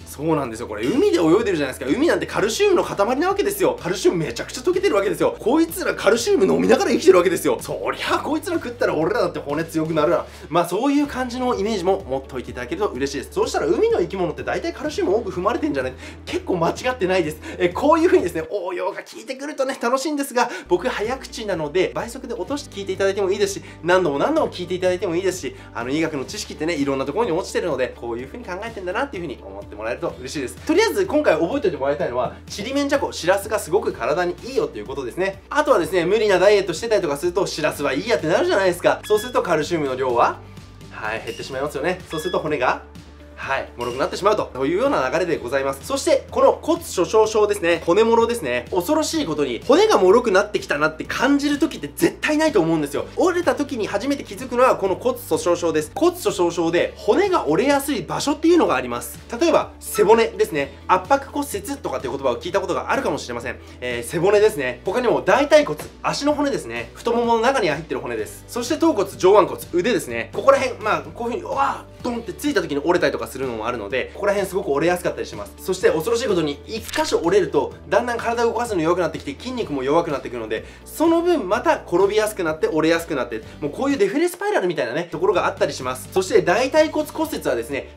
そうなんですよ。これ海で泳いでるじゃないですか。海なんてカルシウムの塊なわけですよ。カルシウムめちゃくちゃ溶けてるわけですよ。こいつらカルシウム飲みながら生きてるわけですよ。そりゃこいつら食ったら俺らだって骨強くなるな。まあそういう感じのイメージも持っておいていただけると嬉しいです。そうしたら海の生き物って大体カルシウム多く含まれてんじゃない？結構間違ってないです。こういう風にですね、応用が効いてくるとね、楽しいんですが、僕早口なので倍速で落として聞いていただいてもいいですし、何度も聞いていただいてもいいですし、医学の知識ってね、いろんなところに落ちてるので、こういう風に考えてんだなっていう風に思ってもらえると嬉しいです。とりあえず今回覚えておいてもらいたいのは、ちりめんじゃこ、しらすがすごく体にいいよっていうことですね。あとはですね、無理なダイエットしてたりとかすると、しらすはいいやってなるじゃないですか。そうするとカルシウムの量は減ってしまいますよね。そうすると骨が脆くなってしまうというような流れでございます。そして、この骨粗鬆症ですね、骨もろですね、恐ろしいことに、骨が脆くなってきたなって感じる時って絶対ないと思うんですよ。折れた時に初めて気づくのは、この骨粗鬆症です。骨粗鬆症で、骨が折れやすい場所っていうのがあります。例えば、背骨ですね、圧迫骨折とかっていう言葉を聞いたことがあるかもしれません。背骨ですね。他にも大腿骨、足の骨ですね。太ももの中に入ってる骨です。そして頭骨、上腕骨、腕ですね。ここら辺、こういう風に、ドンってついた時に折れたりとかするのもあるので、ここら辺すごく折れやすかったりします。そして恐ろしいことに、1箇所折れるとだんだん体を動かすの弱くなってきて、筋肉も弱くなってくるので、その分また転びやすくなって折れやすくなって、もうこういうデフレスパイラルみたいなねところがあったりします。そして大腿骨骨折はですね、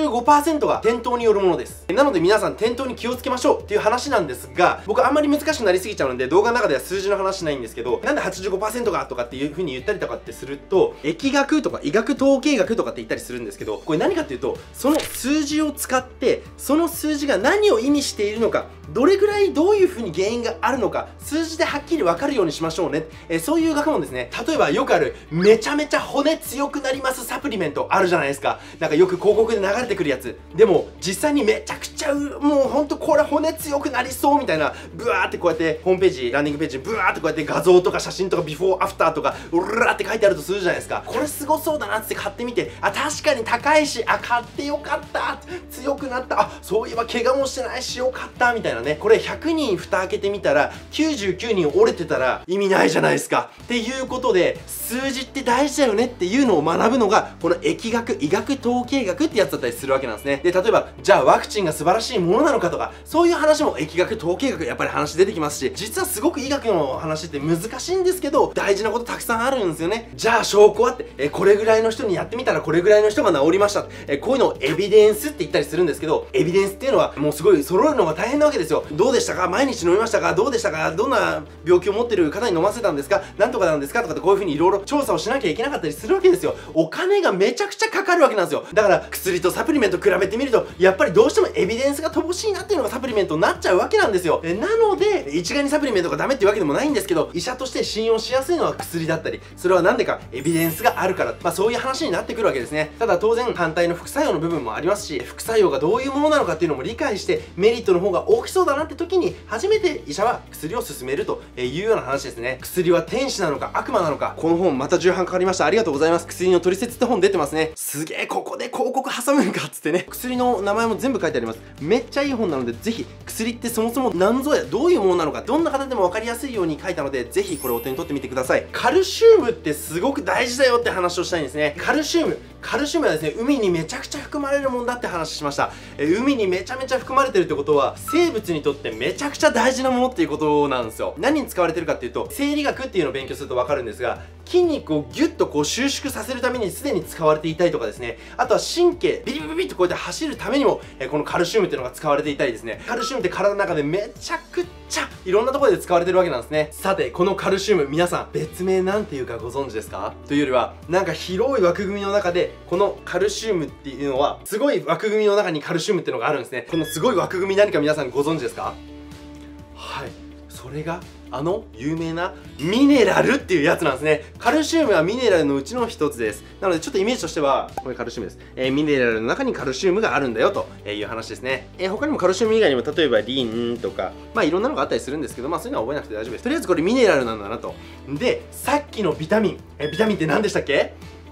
85% が転倒によるものです。なので皆さん転倒に気をつけましょうっていう話なんですが、僕あんまり難しくなりすぎちゃうので動画の中では数字の話しないんですけど、なんで 85% がとかっていう風に言ったりとかってすると、疫学とか医学統計学とかって言ったりするんですけど、これ何かっていうと、その数字を使ってその数字が何を意味しているのか、どれぐらいどういう風に原因があるのか、数字ではっきり分かるようにしましょうね。そういう学問ですね。例えばよくあるめちゃめちゃ骨強くなりますサプリメントあるじゃないですか。なんかよく広告で流れてくるやつ。でも実際にめちゃくちゃもうほんとこれ骨強くなりそうみたいな、ブワーってこうやってホームページ、ランディングページにブワーってこうやって画像とか写真とかビフォーアフターとかうらーって書いてあるとするじゃないですか。これすごそうだなって買ってみて、確かに高いし、買ってよかった、強くなった、そういえば怪我もしてないしよかったみたいなね。これ100人蓋開けてみたら99人折れてたら意味ないじゃないですか。っていうことで、数字って大事だよねっていうのを学ぶのがこの疫学、医学統計学ってやつだったりするわけなんですね。で、例えばじゃあワクチンが素晴らしいものなのかとか、そういう話も疫学統計学やっぱり話出てきますし、実はすごく医学の話って難しいんですけど、大事なことたくさんあるんですよね。じゃあ証拠はって、これぐらいの人にやってみたらこれぐらいの人が治りました、こういうのをエビデンスって言ったりするんですけど、エビデンスっていうのはもうすごい揃えるのが大変なわけですよ。どうでしたか、毎日飲みましたか、どうでしたか、どんな病気を持ってる方に飲ませたんですか、なんとかなんですかとかってこういう風にいろいろ調査をしなきゃいけなかったりするわけですよ。お金がめちゃくちゃかかるわけなんですよ。だから薬とサプリメント比べてみると、やっぱりどうしてもエビデンスが乏しいなっていうのがサプリメントになっちゃうわけなんですよ。なので一概にサプリメントがダメっていうわけでもないんですけど、医者として信用しやすいのは薬だったり、それはなんでかエビデンスがあるから、そういう話になってくるわけですね。ただ当然反対の副作用の部分もありますし、副作用がどういうものなのかっていうのも理解してメリットの方が大きそうだなって時に初めて医者は薬を勧めるというような話ですね。薬は天使なのか悪魔なのか。この本また重版かかりました。ありがとうございます。薬の取説って本出てますね。すげえ、ここで広告挟むんかっつってね。薬の名前も全部書いてあります。めっちゃいい本なので、ぜひ薬ってそもそも何ぞや、どういうものなのか、どんな方でも分かりやすいように書いたので、ぜひこれを手に取ってみてください。カルシウムってすごく大事だよって話をしたいんですね。カルシウムはですね、海にめちゃくちゃ含まれるもんだって話しました。海にめちゃめちゃ含まれてるってことは、生物にとってめちゃくちゃ大事なものっていうことなんですよ。何に使われてるかっていうと、生理学っていうのを勉強すると分かるんですが、筋肉をギュッとこう収縮させるためにすでに使われていたりとかですね、あとは神経ビリビリビリとこうやって走るためにも、このカルシウムっていうのが使われていたりですね。カルシウムって体の中でめちゃくちゃいろんなところで使われてるわけなんですね。さて、このカルシウム、皆さん別名なんていうかご存知ですか？というよりは、なんか広い枠組みの中でこのカルシウムっていうのは、すごい枠組みの中にカルシウムっていうのがあるんですね。このすごい枠組み、何か皆さんご存知ですか？はい、それが有名なミネラルっていうやつなんですね。カルシウムはミネラルのうちの一つです。なのでちょっとイメージとしては、これカルシウムです。ミネラルの中にカルシウムがあるんだよという話ですね。他にもカルシウム以外にも、例えばリンとか、いろんなのがあったりするんですけど、そういうのは覚えなくて大丈夫です。とりあえずこれミネラルなんだなと。で、さっきのビタミン。ビタミンって何でしたっけ？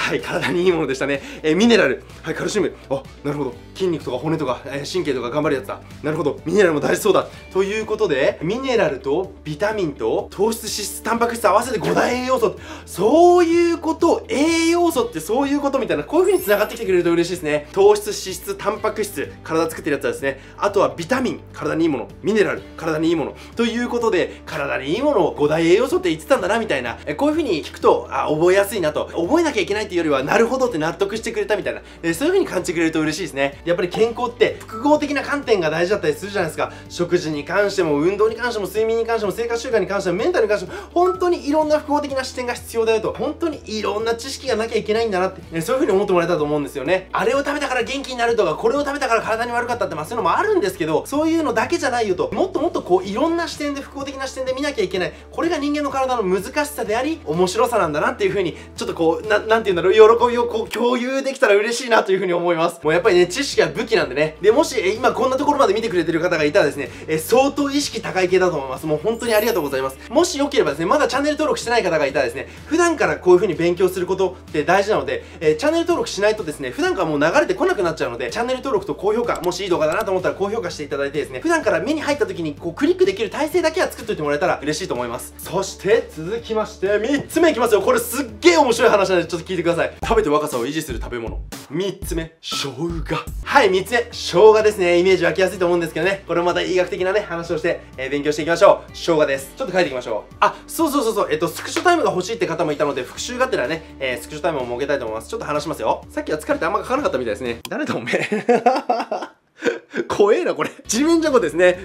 はい、体にいいものでしたね。ミネラル。はい、カルシウム。あ、なるほど。筋肉とか骨とか、神経とか頑張るやつだ。なるほど。ミネラルも大事そうだ。ということで、ミネラルとビタミンと糖質、脂質、タンパク質合わせて5大栄養素。そういうこと、栄養素ってそういうことみたいな、こういう風に繋がってきてくれると嬉しいですね。糖質、脂質、タンパク質、体作ってるやつはですね。あとはビタミン、体にいいもの。ミネラル、体にいいもの。ということで、体にいいものを5大栄養素って言ってたんだな、みたいな。こういう風に聞くと、覚えやすいなと。覚えなきゃいけないっていうよりは、なるほどって納得してくれたみたいな。そういう風に感じてくれると嬉しいですね。やっぱり健康って複合的な観点が大事だったりするじゃないですか。食事に関しても、運動に関しても、睡眠に関しても、生活習慣に関しても、メンタルに関しても、本当にいろんな複合的な視点が必要だよと。本当にいろんな知識がなきゃいけないんだなって、そういう風に思ってもらえたと思うんですよね。あれを食べたから元気になるとか、これを食べたから体に悪かったって、まあそういうのもあるんですけど、そういうのだけじゃないよと。もっともっとこう、いろんな視点で、複合的な視点で見なきゃいけない。これが人間の体の難しさであり、面白さなんだなっていう風に、ちょっとこう、なんて言うんだろう、喜びをこう、共有できたら嬉しいなという風に思います。もうやっぱりね、知識は武器なんでね。で、もし、今こんなところまで見てくれてる方がいたらですね、相当意識高い系だと思います。もう本当にありがとうございます。もしよければですね、まだチャンネル登録してない方がいたらですね、普段からこういう風に勉強することって大事なので、チャンネル登録しないとですね、普段からもう流れてこなくなっちゃうので、チャンネル登録と高評価、もしいい動画だなと思ったら高評価していただいてですね、普段から目に入った時にこうクリックできる体制だけは作っといてもらえたら嬉しいと思います。そして続きまして3つ目いきますよ。これすっげえ面白い話なのでちょっと聞いてください。食べて若さを維持する食べ物。3つ目、生姜。はい、3つ目、生姜ですね。イメージ湧きやすいと思うんですけどね、これもまた医学的なね話をして、勉強していきましょう。生姜です。ちょっと書いていきましょう。あ、そうスクショタイムが欲しいって方もいたので、復習がてらね、スクショタイムを設けたいと思います。ちょっと話しますよ。さっきは疲れてあんま書かなかったみたいですね。誰だおめえ怖えなこれ。ちりめんじゃこですね。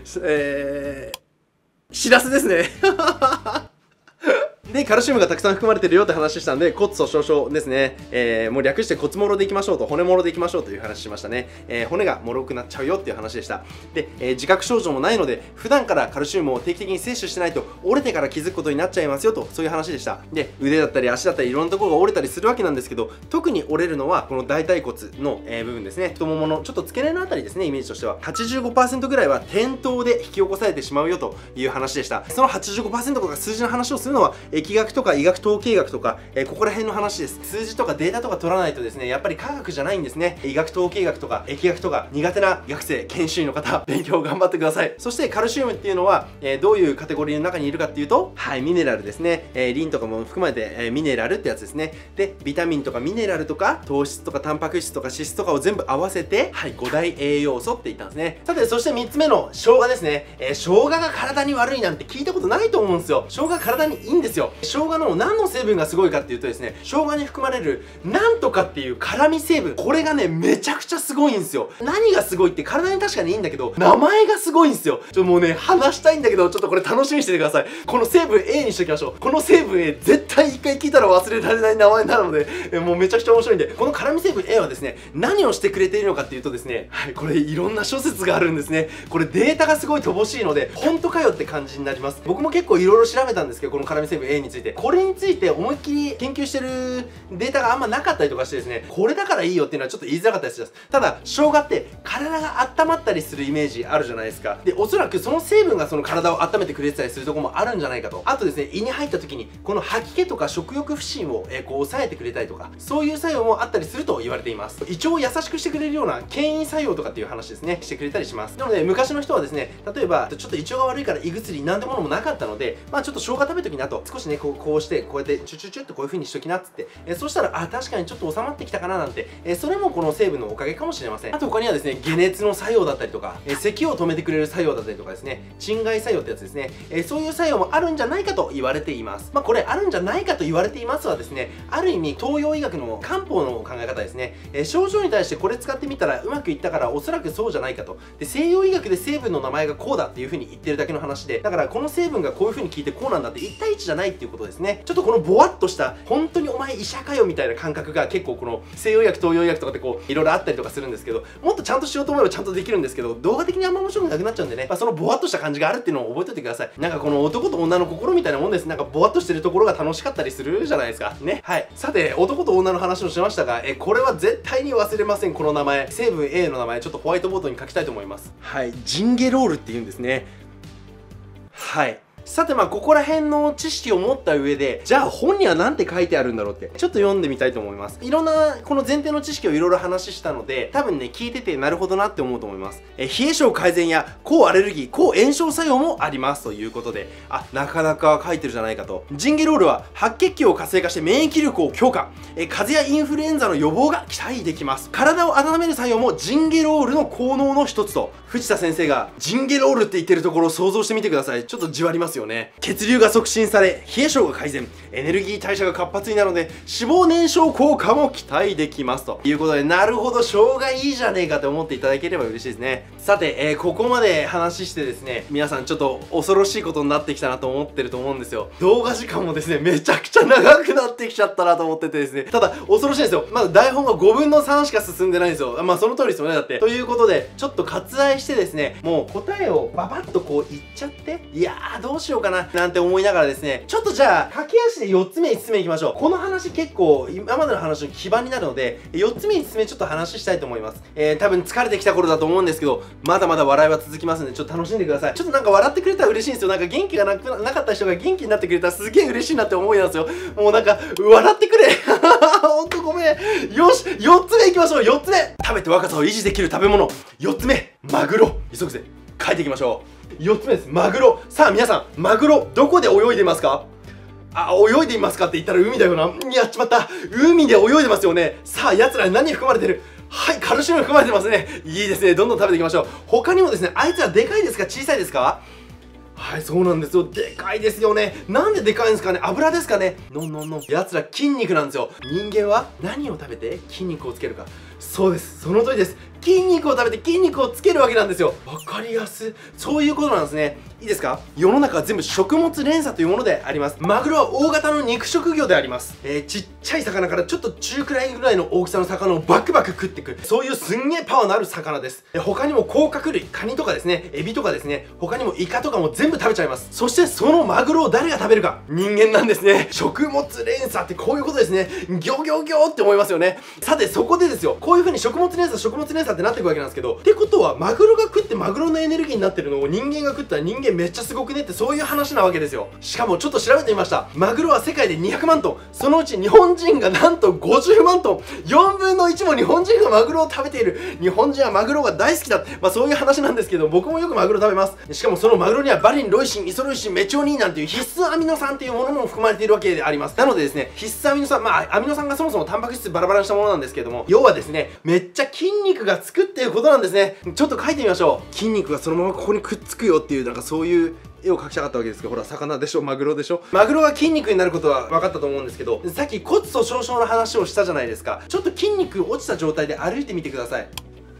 しらすですねで、カルシウムがたくさん含まれてるよって話したんで、骨粗しょう症ですね。もう略して骨もろでいきましょうと、骨もろでいきましょうという話しましたね。骨がもろくなっちゃうよっていう話でした。で、自覚症状もないので、普段からカルシウムを定期的に摂取してないと、折れてから気づくことになっちゃいますよと、そういう話でした。で、腕だったり足だったりいろんなところが折れたりするわけなんですけど、特に折れるのは、この大腿骨の、部分ですね。太もものちょっと付け根のあたりですね、イメージとしては。85% ぐらいは転倒で引き起こされてしまうよという話でした。その 85% とか数字の話をするのは、疫学とか医学統計学とか、ここら辺の話です。数字とかデータとか取らないとですね、やっぱり科学じゃないんですね。医学統計学とか疫学とか苦手な学生、研修医の方、勉強頑張ってください。そしてカルシウムっていうのは、どういうカテゴリーの中にいるかっていうと、はい、ミネラルですね。リンとかも含まれて、ミネラルってやつですね。で、ビタミンとかミネラルとか、糖質とかタンパク質とか脂質とかを全部合わせて、はい、5大栄養素って言ったんですね。さて、そして3つ目の生姜ですね。生姜が体に悪いなんて聞いたことないと思うんですよ。生姜が体にいいんですよ。生姜の何の成分がすごいかっていうとですね、生姜に含まれるなんとかっていう辛味成分、これがね、めちゃくちゃすごいんですよ。何がすごいって体に確かにいいんだけど、名前がすごいんですよ。もうね、話したいんだけど、ちょっとこれ楽しみにしててください。この成分 A にしときましょう。この成分 A、絶対一回聞いたら忘れられない名前なので、もうめちゃくちゃ面白いんで、この辛味成分 A はですね、何をしてくれているのかっていうとですね、はい、これいろんな諸説があるんですね。これデータがすごい乏しいので、本当かよって感じになります。僕も結構いろいろ調べたんですけど、この辛味成分 A について。これについて思いっきり研究してるデータがあんまなかったりとかしてですね、これだからいいよっていうのはちょっと言いづらかったりします。ただ、生姜って体が温まったりするイメージあるじゃないですか。で、おそらくその成分がその体を温めてくれてたりするところもあるんじゃないかと。あとですね、胃に入った時に、この吐き気とか食欲不振を、こう抑えてくれたりとか、そういう作用もあったりすると言われています。胃腸を優しくしてくれるような牽引作用とかっていう話ですね、してくれたりします。なので、昔の人はですね、例えば、ちょっと胃腸が悪いから胃薬なんてものもなかったので、まあちょっと生姜食べときなと、少しね、こうして、こうやってチュチュチュっとこういう風にしときなっつって、そしたら、あ、確かにちょっと収まってきたかななんて、それもこの成分のおかげかもしれません。あと他にはですね、解熱の作用だったりとか、咳を止めてくれる作用だったりとかですね、鎮害作用ってやつですね、そういう作用もあるんじゃないかと言われています。まあこれあるんじゃないかと言われていますはですね、ある意味東洋医学の漢方の考え方ですね、症状に対してこれ使ってみたらうまくいったからおそらくそうじゃないかと。で、西洋医学で成分の名前がこうだっていう風に言ってるだけの話で、だからこの成分がこういう風に聞いてこうなんだって1対1じゃないっていうことですね。ちょっとこのぼわっとした本当にお前医者かよみたいな感覚が結構この西洋医学東洋医学とかってこういろいろあったりとかするんですけど、もっとちゃんとしようと思えばちゃんとできるんですけど、動画的にあんま面白くなくなっちゃうんでね、まあ、そのぼわっとした感じがあるっていうのを覚えておいてください。なんかこの男と女の心みたいなもんです。なんかぼわっとしてるところが楽しかったりするじゃないですかね。はい。さて、男と女の話をしましたが、これは絶対に忘れません。この名前、成分 A の名前、ちょっとホワイトボードに書きたいと思います。はい、ジンゲロールっていうんですね。はい。 さてここら辺の知識を持った上で、じゃあ本には何て書いてあるんだろうって、ちょっと読んでみたいと思います。いろんな、この前提の知識をいろいろ話したので、多分ね、聞いててなるほどなって思うと思います。冷え性改善や抗アレルギー、抗炎症作用もありますということで、なかなか書いてるじゃないかと。ジンゲロールは白血球を活性化して免疫力を強化。風邪やインフルエンザの予防が期待できます。体を温める作用もジンゲロールの効能の一つと。藤田先生がジンゲロールって言ってるところを想像してみてください。ちょっとじわりますよね。血流が促進され、冷え性が改善、エネルギー代謝が活発になるので、脂肪燃焼効果も期待できますということで、なるほど、生姜いいじゃねえかと思っていただければ嬉しいですね。さて、ここまで話してですね、皆さんちょっと恐ろしいことになってきたなと思ってると思うんですよ。動画時間もですね、めちゃくちゃ長くなってきちゃったなと思っててですね、ただ恐ろしいんですよ。まだ台本が5分の3しか進んでないんですよ。その通りですよね、だって。ということで、ちょっと割愛してですね、もう答えをババッとこう言っちゃって、いやーどうしようかななんて思いながらですね、ちょっとじゃあ駆け足で4つ目5つ目いきましょう。この話結構今までの話の基盤になるので、4つ目5つ目ちょっと話したいと思います。多分疲れてきた頃だと思うんですけど、まだまだ笑いは続きますんで、ちょっと楽しんでください。ちょっとなんか笑ってくれたら嬉しいんですよ。なんか元気がなかった人が元気になってくれたらすげえ嬉しいなって思いなんですよ。もうなんか笑ってくれほんとごめん。よし、4つ目いきましょう。4つ目、食べて若さを維持できる食べ物。4つ目、マグロ。急ぐぜ、書いていきましょう。4つ目です、マグロ。さあ皆さん、マグロどこで泳いでいますか？泳いでいますかって言ったら海だよな。やっちまった。海で泳いでますよね。さあ奴らに何含まれてる？はい、カルシウム含まれてますね。いいですね。どんどん食べていきましょう。他にもですね、あいつらでかいですか小さいですか？はい、そうなんですよ。でかいですよね。なんででかいんですかね？油ですかね？ノンノンノン。奴ら筋肉なんですよ。人間は何を食べて筋肉をつけるか。そうです。その通りです。筋肉を食べて筋肉をつけるわけなんですよ。わかりやすい。そういうことなんですね。いいですか？世の中は全部食物連鎖というものであります。マグロは大型の肉食魚であります。ちっちゃい魚からちょっと中くらいぐらいの大きさの魚をバクバク食っていく。そういうすんげえパワーのある魚です。他にも甲殻類、カニとかですね、エビとかですね、他にもイカとかも全部食べちゃいます。そしてそのマグロを誰が食べるか？人間なんですね。食物連鎖ってこういうことですね。ギョギョギョって思いますよね。さてそこでですよ、こういう風に食物連鎖ってなっていくわけなんですけど、ってことはマグロが食ってマグロのエネルギーになってるのを人間が食ったら人間めっちゃすごくねってそういう話なわけですよ。しかもちょっと調べてみました。マグロは世界で200万トン、そのうち日本人がなんと50万トン、4分の1も日本人がマグロを食べている。日本人はマグロが大好きだ。そういう話なんですけど、僕もよくマグロ食べます。しかもそのマグロにはバリン、ロイシン、イソロイシン、メチオニンなんていう必須アミノ酸っていうものも含まれているわけであります。なのでですね、必須アミノ酸、アミノ酸がそもそもタンパク質バラバラにしたものなんですけども、要はですね、めっちゃ筋肉がつくっていうことなんですね。ちょっと書いてみましょう。筋肉がそのままここにくっつくよっていう、なんかそういう絵を描きたかったわけですけど、ほら魚でしょ、マグロでしょ。マグロが筋肉になることは分かったと思うんですけど、さっき骨粗鬆症の話をしたじゃないですか。ちょっと筋肉落ちた状態で歩いてみてください。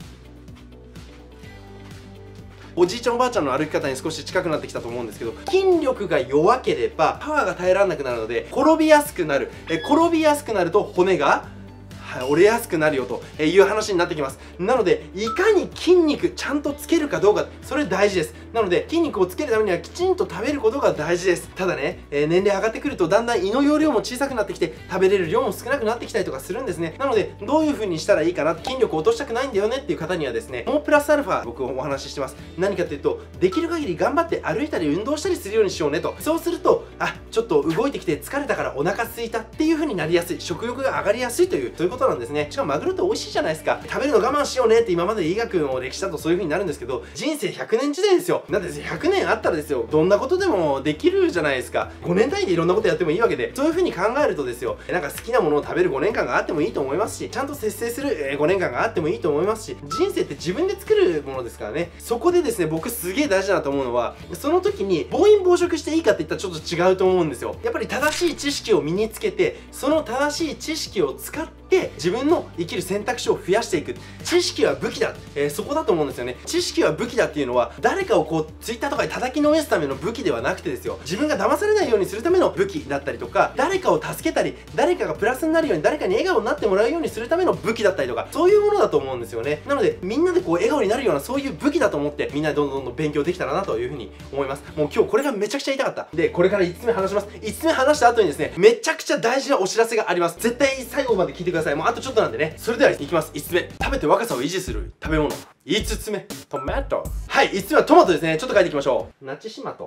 おじいちゃんおばあちゃんの歩き方に少し近くなってきたと思うんですけど、筋力が弱ければパワーが耐えられなくなるので転びやすくなる。転びやすくなると骨が折れやすくなるよという話になってきます。なのでいかに筋肉ちゃんとつけるかどうか、それ大事です。なので筋肉をつけるためにはきちんと食べることが大事です。ただね、年齢上がってくるとだんだん胃の容量も小さくなってきて食べれる量も少なくなってきたりとかするんですね。なのでどういう風にしたらいいかな、筋力を落としたくないんだよねっていう方にはですね、もうプラスアルファ僕お話ししてます。何かっていうと、できる限り頑張って歩いたり運動したりするようにしようねと。そうするとちょっと動いてきて疲れたからお腹空いたっていう風になりやすい、食欲が上がりやすいというそういうことなんですね。しかもマグロって美味しいじゃないですか。食べるの我慢しようねって今まで医学の歴史だとそういう風になるんですけど、人生100年時代ですよ。だって100年あったらですよ、どんなことでもできるじゃないですか。5年単位でいろんなことやってもいいわけで、そういう風に考えるとですよ、なんか好きなものを食べる5年間があってもいいと思いますし、ちゃんと節制する5年間があってもいいと思いますし、人生って自分で作るものですからね。そこでですね、僕すげえ大事だなと思うのは、その時に暴飲暴食していいかって言ったらちょっと違うと思うんですよ。やっぱり正しい知識を身につけて、その正しい知識を使って自分の生きる選択肢を増やしていく。知識は武器だ、そこだと思うんですよね。知識は武器だっていうのは誰かをこうツイッターとかで叩きのめすための武器ではなくてですよ、自分が騙されないようにするための武器だったりとか、誰かを助けたり誰かがプラスになるように、誰かに笑顔になってもらうようにするための武器だったりとか、そういうものだと思うんですよね。なのでみんなでこう笑顔になるようなそういう武器だと思ってみんなでどんどん勉強できたらなというふうに思います。もう今日これがめちゃくちゃ言いたかった。でこれから5つ目話します。5つ目話した後にですね、めちゃくちゃ大事なお知らせがあります。絶対最後まで聞いてください。もうあとちょっとなんでね。それではいきます。5つ目、食べて若さを維持する食べ物。5つ目、トマト。はい、5つ目はトマトですね。ちょっと書いていきましょう。ナチシマト。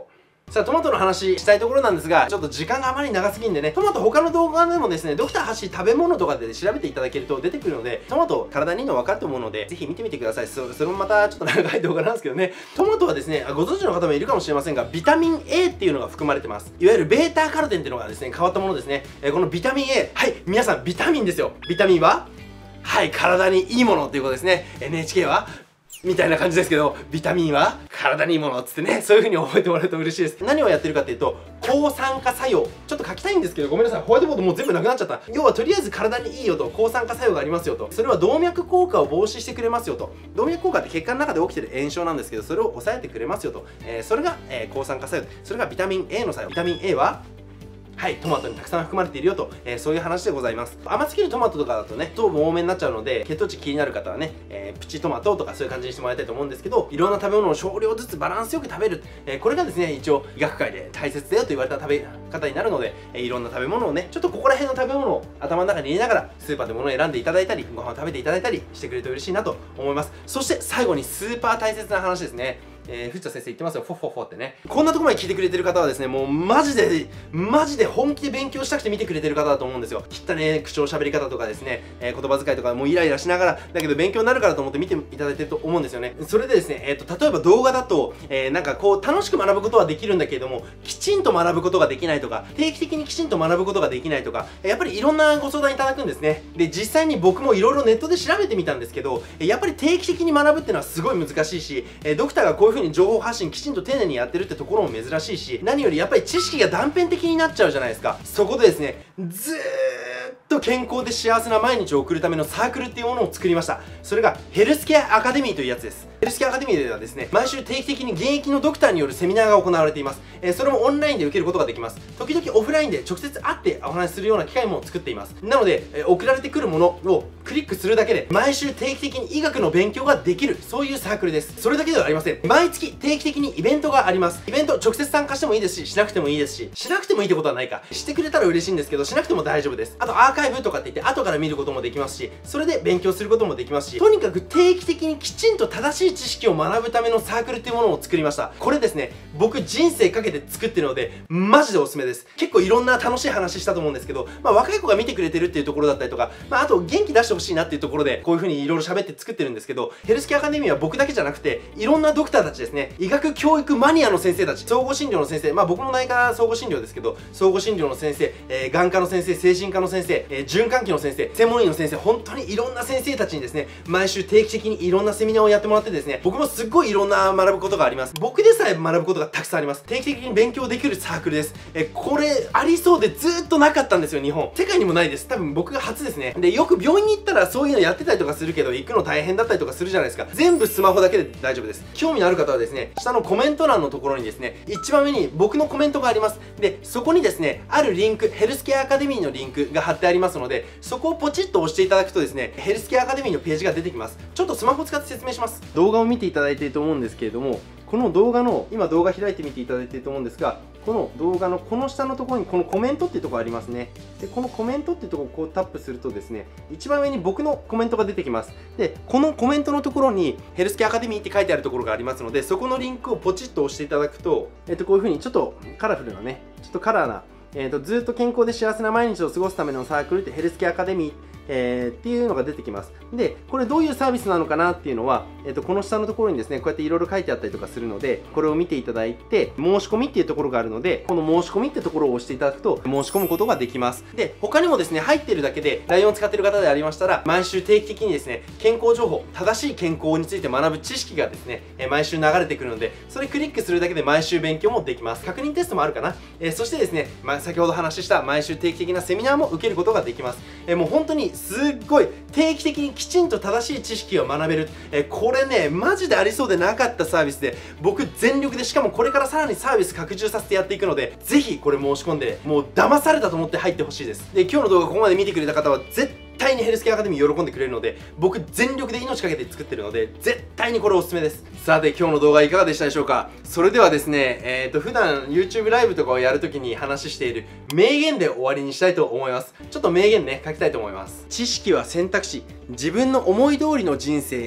さあ、トマトの話したいところなんですが、ちょっと時間があまり長すぎんでね、トマト他の動画でもですね、ドクターハッシー食べ物とかで調べていただけると出てくるので、トマト体にいいの分かると思うので、ぜひ見てみてください。それもまたちょっと長い動画なんですけどね、トマトはですね、ご存知の方もいるかもしれませんが、ビタミン A っていうのが含まれてます。いわゆるベータカロテンっていうのがですね、変わったものですね。このビタミン A、はい、皆さんビタミンですよ。ビタミンははい、体にいいものっていうことですね。NHK はみたいな感じですけど、ビタミンは体にいいものっつってね、そういう風に覚えてもらえると嬉しいです。何をやってるかっていうと、抗酸化作用。ちょっと書きたいんですけど、ごめんなさい。ホワイトボードもう全部なくなっちゃった。要はとりあえず体にいいよと、抗酸化作用がありますよと。それは動脈硬化を防止してくれますよと。動脈硬化って血管の中で起きてる炎症なんですけど、それを抑えてくれますよと。それが、抗酸化作用。それがビタミン A の作用。ビタミン A ははい、トマトにたくさん含まれているよと、そういう話でございます。甘すぎるトマトとかだとね、糖分多めになっちゃうので、血糖値気になる方はね、プチトマトとかそういう感じにしてもらいたいと思うんですけど、いろんな食べ物を少量ずつバランスよく食べる。これがですね、一応医学界で大切だよと言われた食べ方になるので、いろんな食べ物をね、ちょっとここら辺の食べ物を頭の中に入れながら、スーパーで物を選んでいただいたり、ご飯を食べていただいたりしてくれると嬉しいなと思います。そして最後にスーパー大切な話ですね。藤田先生言ってますよ、フォッフォッフォってね。こんなところまで聞いてくれてる方はですね、もうマジで本気で勉強したくて見てくれてる方だと思うんですよ。汚ね口調喋り方とかですね、言葉遣いとかもうイライラしながら、だけど勉強になるからと思って見ていただいてると思うんですよね。それでですね、例えば動画だと、なんかこう楽しく学ぶことはできるんだけれども、きちんと学ぶことができないとか、定期的にきちんと学ぶことができないとか、やっぱりいろんなご相談いただくんですね。で、実際に僕もいろいろネットで調べてみたんですけど、やっぱり定期的に学ぶっていうのはすごい難しいし、ドクターがこういう風に情報発信きちんと丁寧にやってるってところも珍しいし、何よりやっぱり知識が断片的になっちゃうじゃないですか。そこでですね、ずーっと健康で幸せな毎日を送るためのサークルっていうものを作りました。それがヘルスケアアカデミーというやつです。ヘルスケアアカデミーではですね、毎週定期的に現役のドクターによるセミナーが行われています。それもオンラインで受けることができます。時々オフラインで直接会ってお話しするような機会も作っています。なので、送られてくるものをクリックするだけで毎週定期的に医学の勉強ができる、そういうサークルです。それだけではありません。毎月定期的にイベントがあります。イベント直接参加してもいいですし、しなくてもいいですし、しなくてもいいってことはないか。してくれたら嬉しいんですけど、しなくても大丈夫です。あとアーカイブとかって言って後から見ることもできますし、それで勉強することもできますし、とにかく定期的にきちんと正しい知識を学ぶためのサークルっていうものを作りました。これですね、僕人生かけて作ってるので、マジでおすすめです。結構いろんな楽しい話したと思うんですけど、若い子が見てくれてるっていうところだったりとか、あと元気出してほしいなっていうところで、こういう風にいろいろ喋って作ってるんですけど、ヘルスケアアカデミーは僕だけじゃなくて、いろんなドクターたちですね、医学教育マニアの先生たち、総合診療の先生、僕も内科総合診療ですけど、総合診療の先生、眼科の先生、精神科の先生、循環器の先生、専門医の先生、本当にいろんな先生たちにですね、毎週定期的にいろんなセミナーをやってもらってですね、僕もすっごいいろんな学ぶことがあります。僕でさえ学ぶことがたくさんあります。定期的に勉強できるサークルです。これありそうでずっとなかったんですよ、日本。世界にもないです。多分僕が初ですね。で、よく病院に行ったらそういうのやってたりとかするけど、行くの大変だったりとかするじゃないですか。全部スマホだけで大丈夫です。興味のある方はですね、下のコメント欄のところにですね、一番上に僕のコメントがあります。で、そこにですね、あるリンク、ヘルスケアアカデミーのリンクが貼ってありますので、そこをポチッと押していただくとですね、ヘルスケアアカデミーのページが出てきます。ちょっとスマホを使って説明します。動画を見ていただいていると思うんですけれども、この動画の、今動画開いてみていただいていると思うんですが、この動画のこの下のところにこのコメントっていうところありますね。で、このコメントっていうところをこうタップするとですね、一番上に僕のコメントが出てきます。で、このコメントのところにヘルスケアアカデミーって書いてあるところがありますので、そこのリンクをポチッと押していただくと、こういう風にちょっとカラフルなね、ちょっとカラーな、ずっと健康で幸せな毎日を過ごすためのサークルってヘルスケアアカデミー、っていうのが出てきます。で、これどういうサービスなのかなっていうのは、この下のところにですね、こうやっていろいろ書いてあったりとかするので、これを見ていただいて、申し込みっていうところがあるので、この申し込みってところを押していただくと、申し込むことができます。で、他にもですね、入っているだけで、ライオンを使っている方でありましたら、毎週定期的にですね、健康情報、正しい健康について学ぶ知識がですね、毎週流れてくるので、それクリックするだけで毎週勉強もできます。確認テストもあるかな。そしてですね、先ほど話した毎週定期的なセミナーも受けることができます。もう本当にすっごい定期的にきちんと正しい知識を学べる。これね、マジでありそうでなかったサービスで、僕全力で、しかもこれからさらにサービス拡充させてやっていくので、ぜひこれ申し込んで、もう騙されたと思って入ってほしいです。で、今日の動画ここまで見てくれた方は絶対にヘルスケアアカデミー喜んでくれるので、僕全力で命かけて作ってるので、絶対にこれおすすめです。さて、今日の動画いかがでしたでしょうか。それではですね、普段 YouTube ライブとかをやるときに話している名言で終わりにしたいと思います。ちょっと名言ね、書きたいと思います。知識は選択肢、自分の思い通りの人生へ。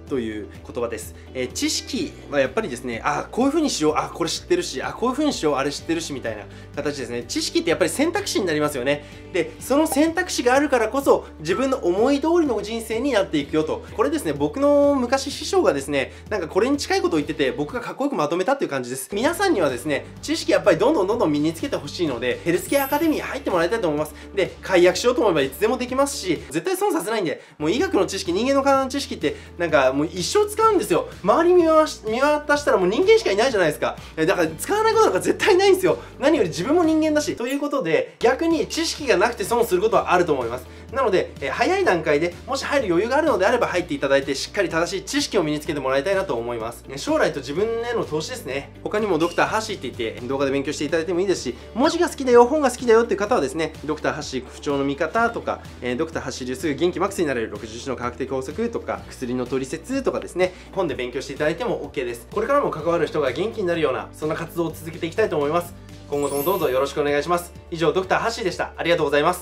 という言葉です。知識はやっぱりですね、こういう風にしよう、これ知ってるし、こういう風にしよう、あれ知ってるしみたいな形ですね。知識ってやっぱり選択肢になりますよね。で、その選択肢があるからこそ自分の思い通りの人生になっていくよと。これですね、僕の昔師匠がですね、なんかこれに近いことを言ってて、僕がかっこよくまとめたっていう感じです。皆さんにはですね、知識やっぱりどんどん身につけてほしいので、ヘルスケアアカデミー入ってもらいたいと思います。で、解約しようと思えばいつでもできますし、絶対損させないんで、もう医学の知識、人間の体の知識って、なんかもう一生使うんですよ。周り見渡したらもう人間しかいないじゃないですか。だから使わないことなんか絶対ないんですよ。何より自分も人間だし。ということで、逆に知識がなくて損することはあると思います。なので、早い段階でもし入る余裕があるのであれば入っていただいて、しっかり正しい知識を身につけてもらいたいなと思います。将来と自分への投資ですね。他にもドクターハッシーって言って動画で勉強していただいてもいいですし、文字が好きだよ、本が好きだよっていう方はですね、ドクターハッシー不調の見方とか、ドクターハッシー流すぐ元気マックスになれる61の科学的法則とか、薬の取説とかですね、本で勉強していただいても OK です。これからも関わる人が元気になるような、そんな活動を続けていきたいと思います。今後ともどうぞよろしくお願いします。以上、ドクターハッシーでした。ありがとうございます。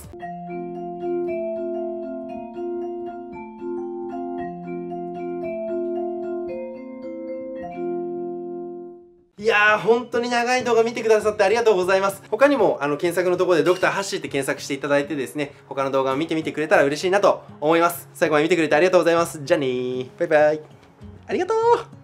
いやー、本当に長い動画見てくださってありがとうございます。他にも、検索のところでドクターハッシーって検索していただいてですね、他の動画を見てみてくれたら嬉しいなと思います。最後まで見てくれてありがとうございます。じゃあねー。バイバイ。ありがとう。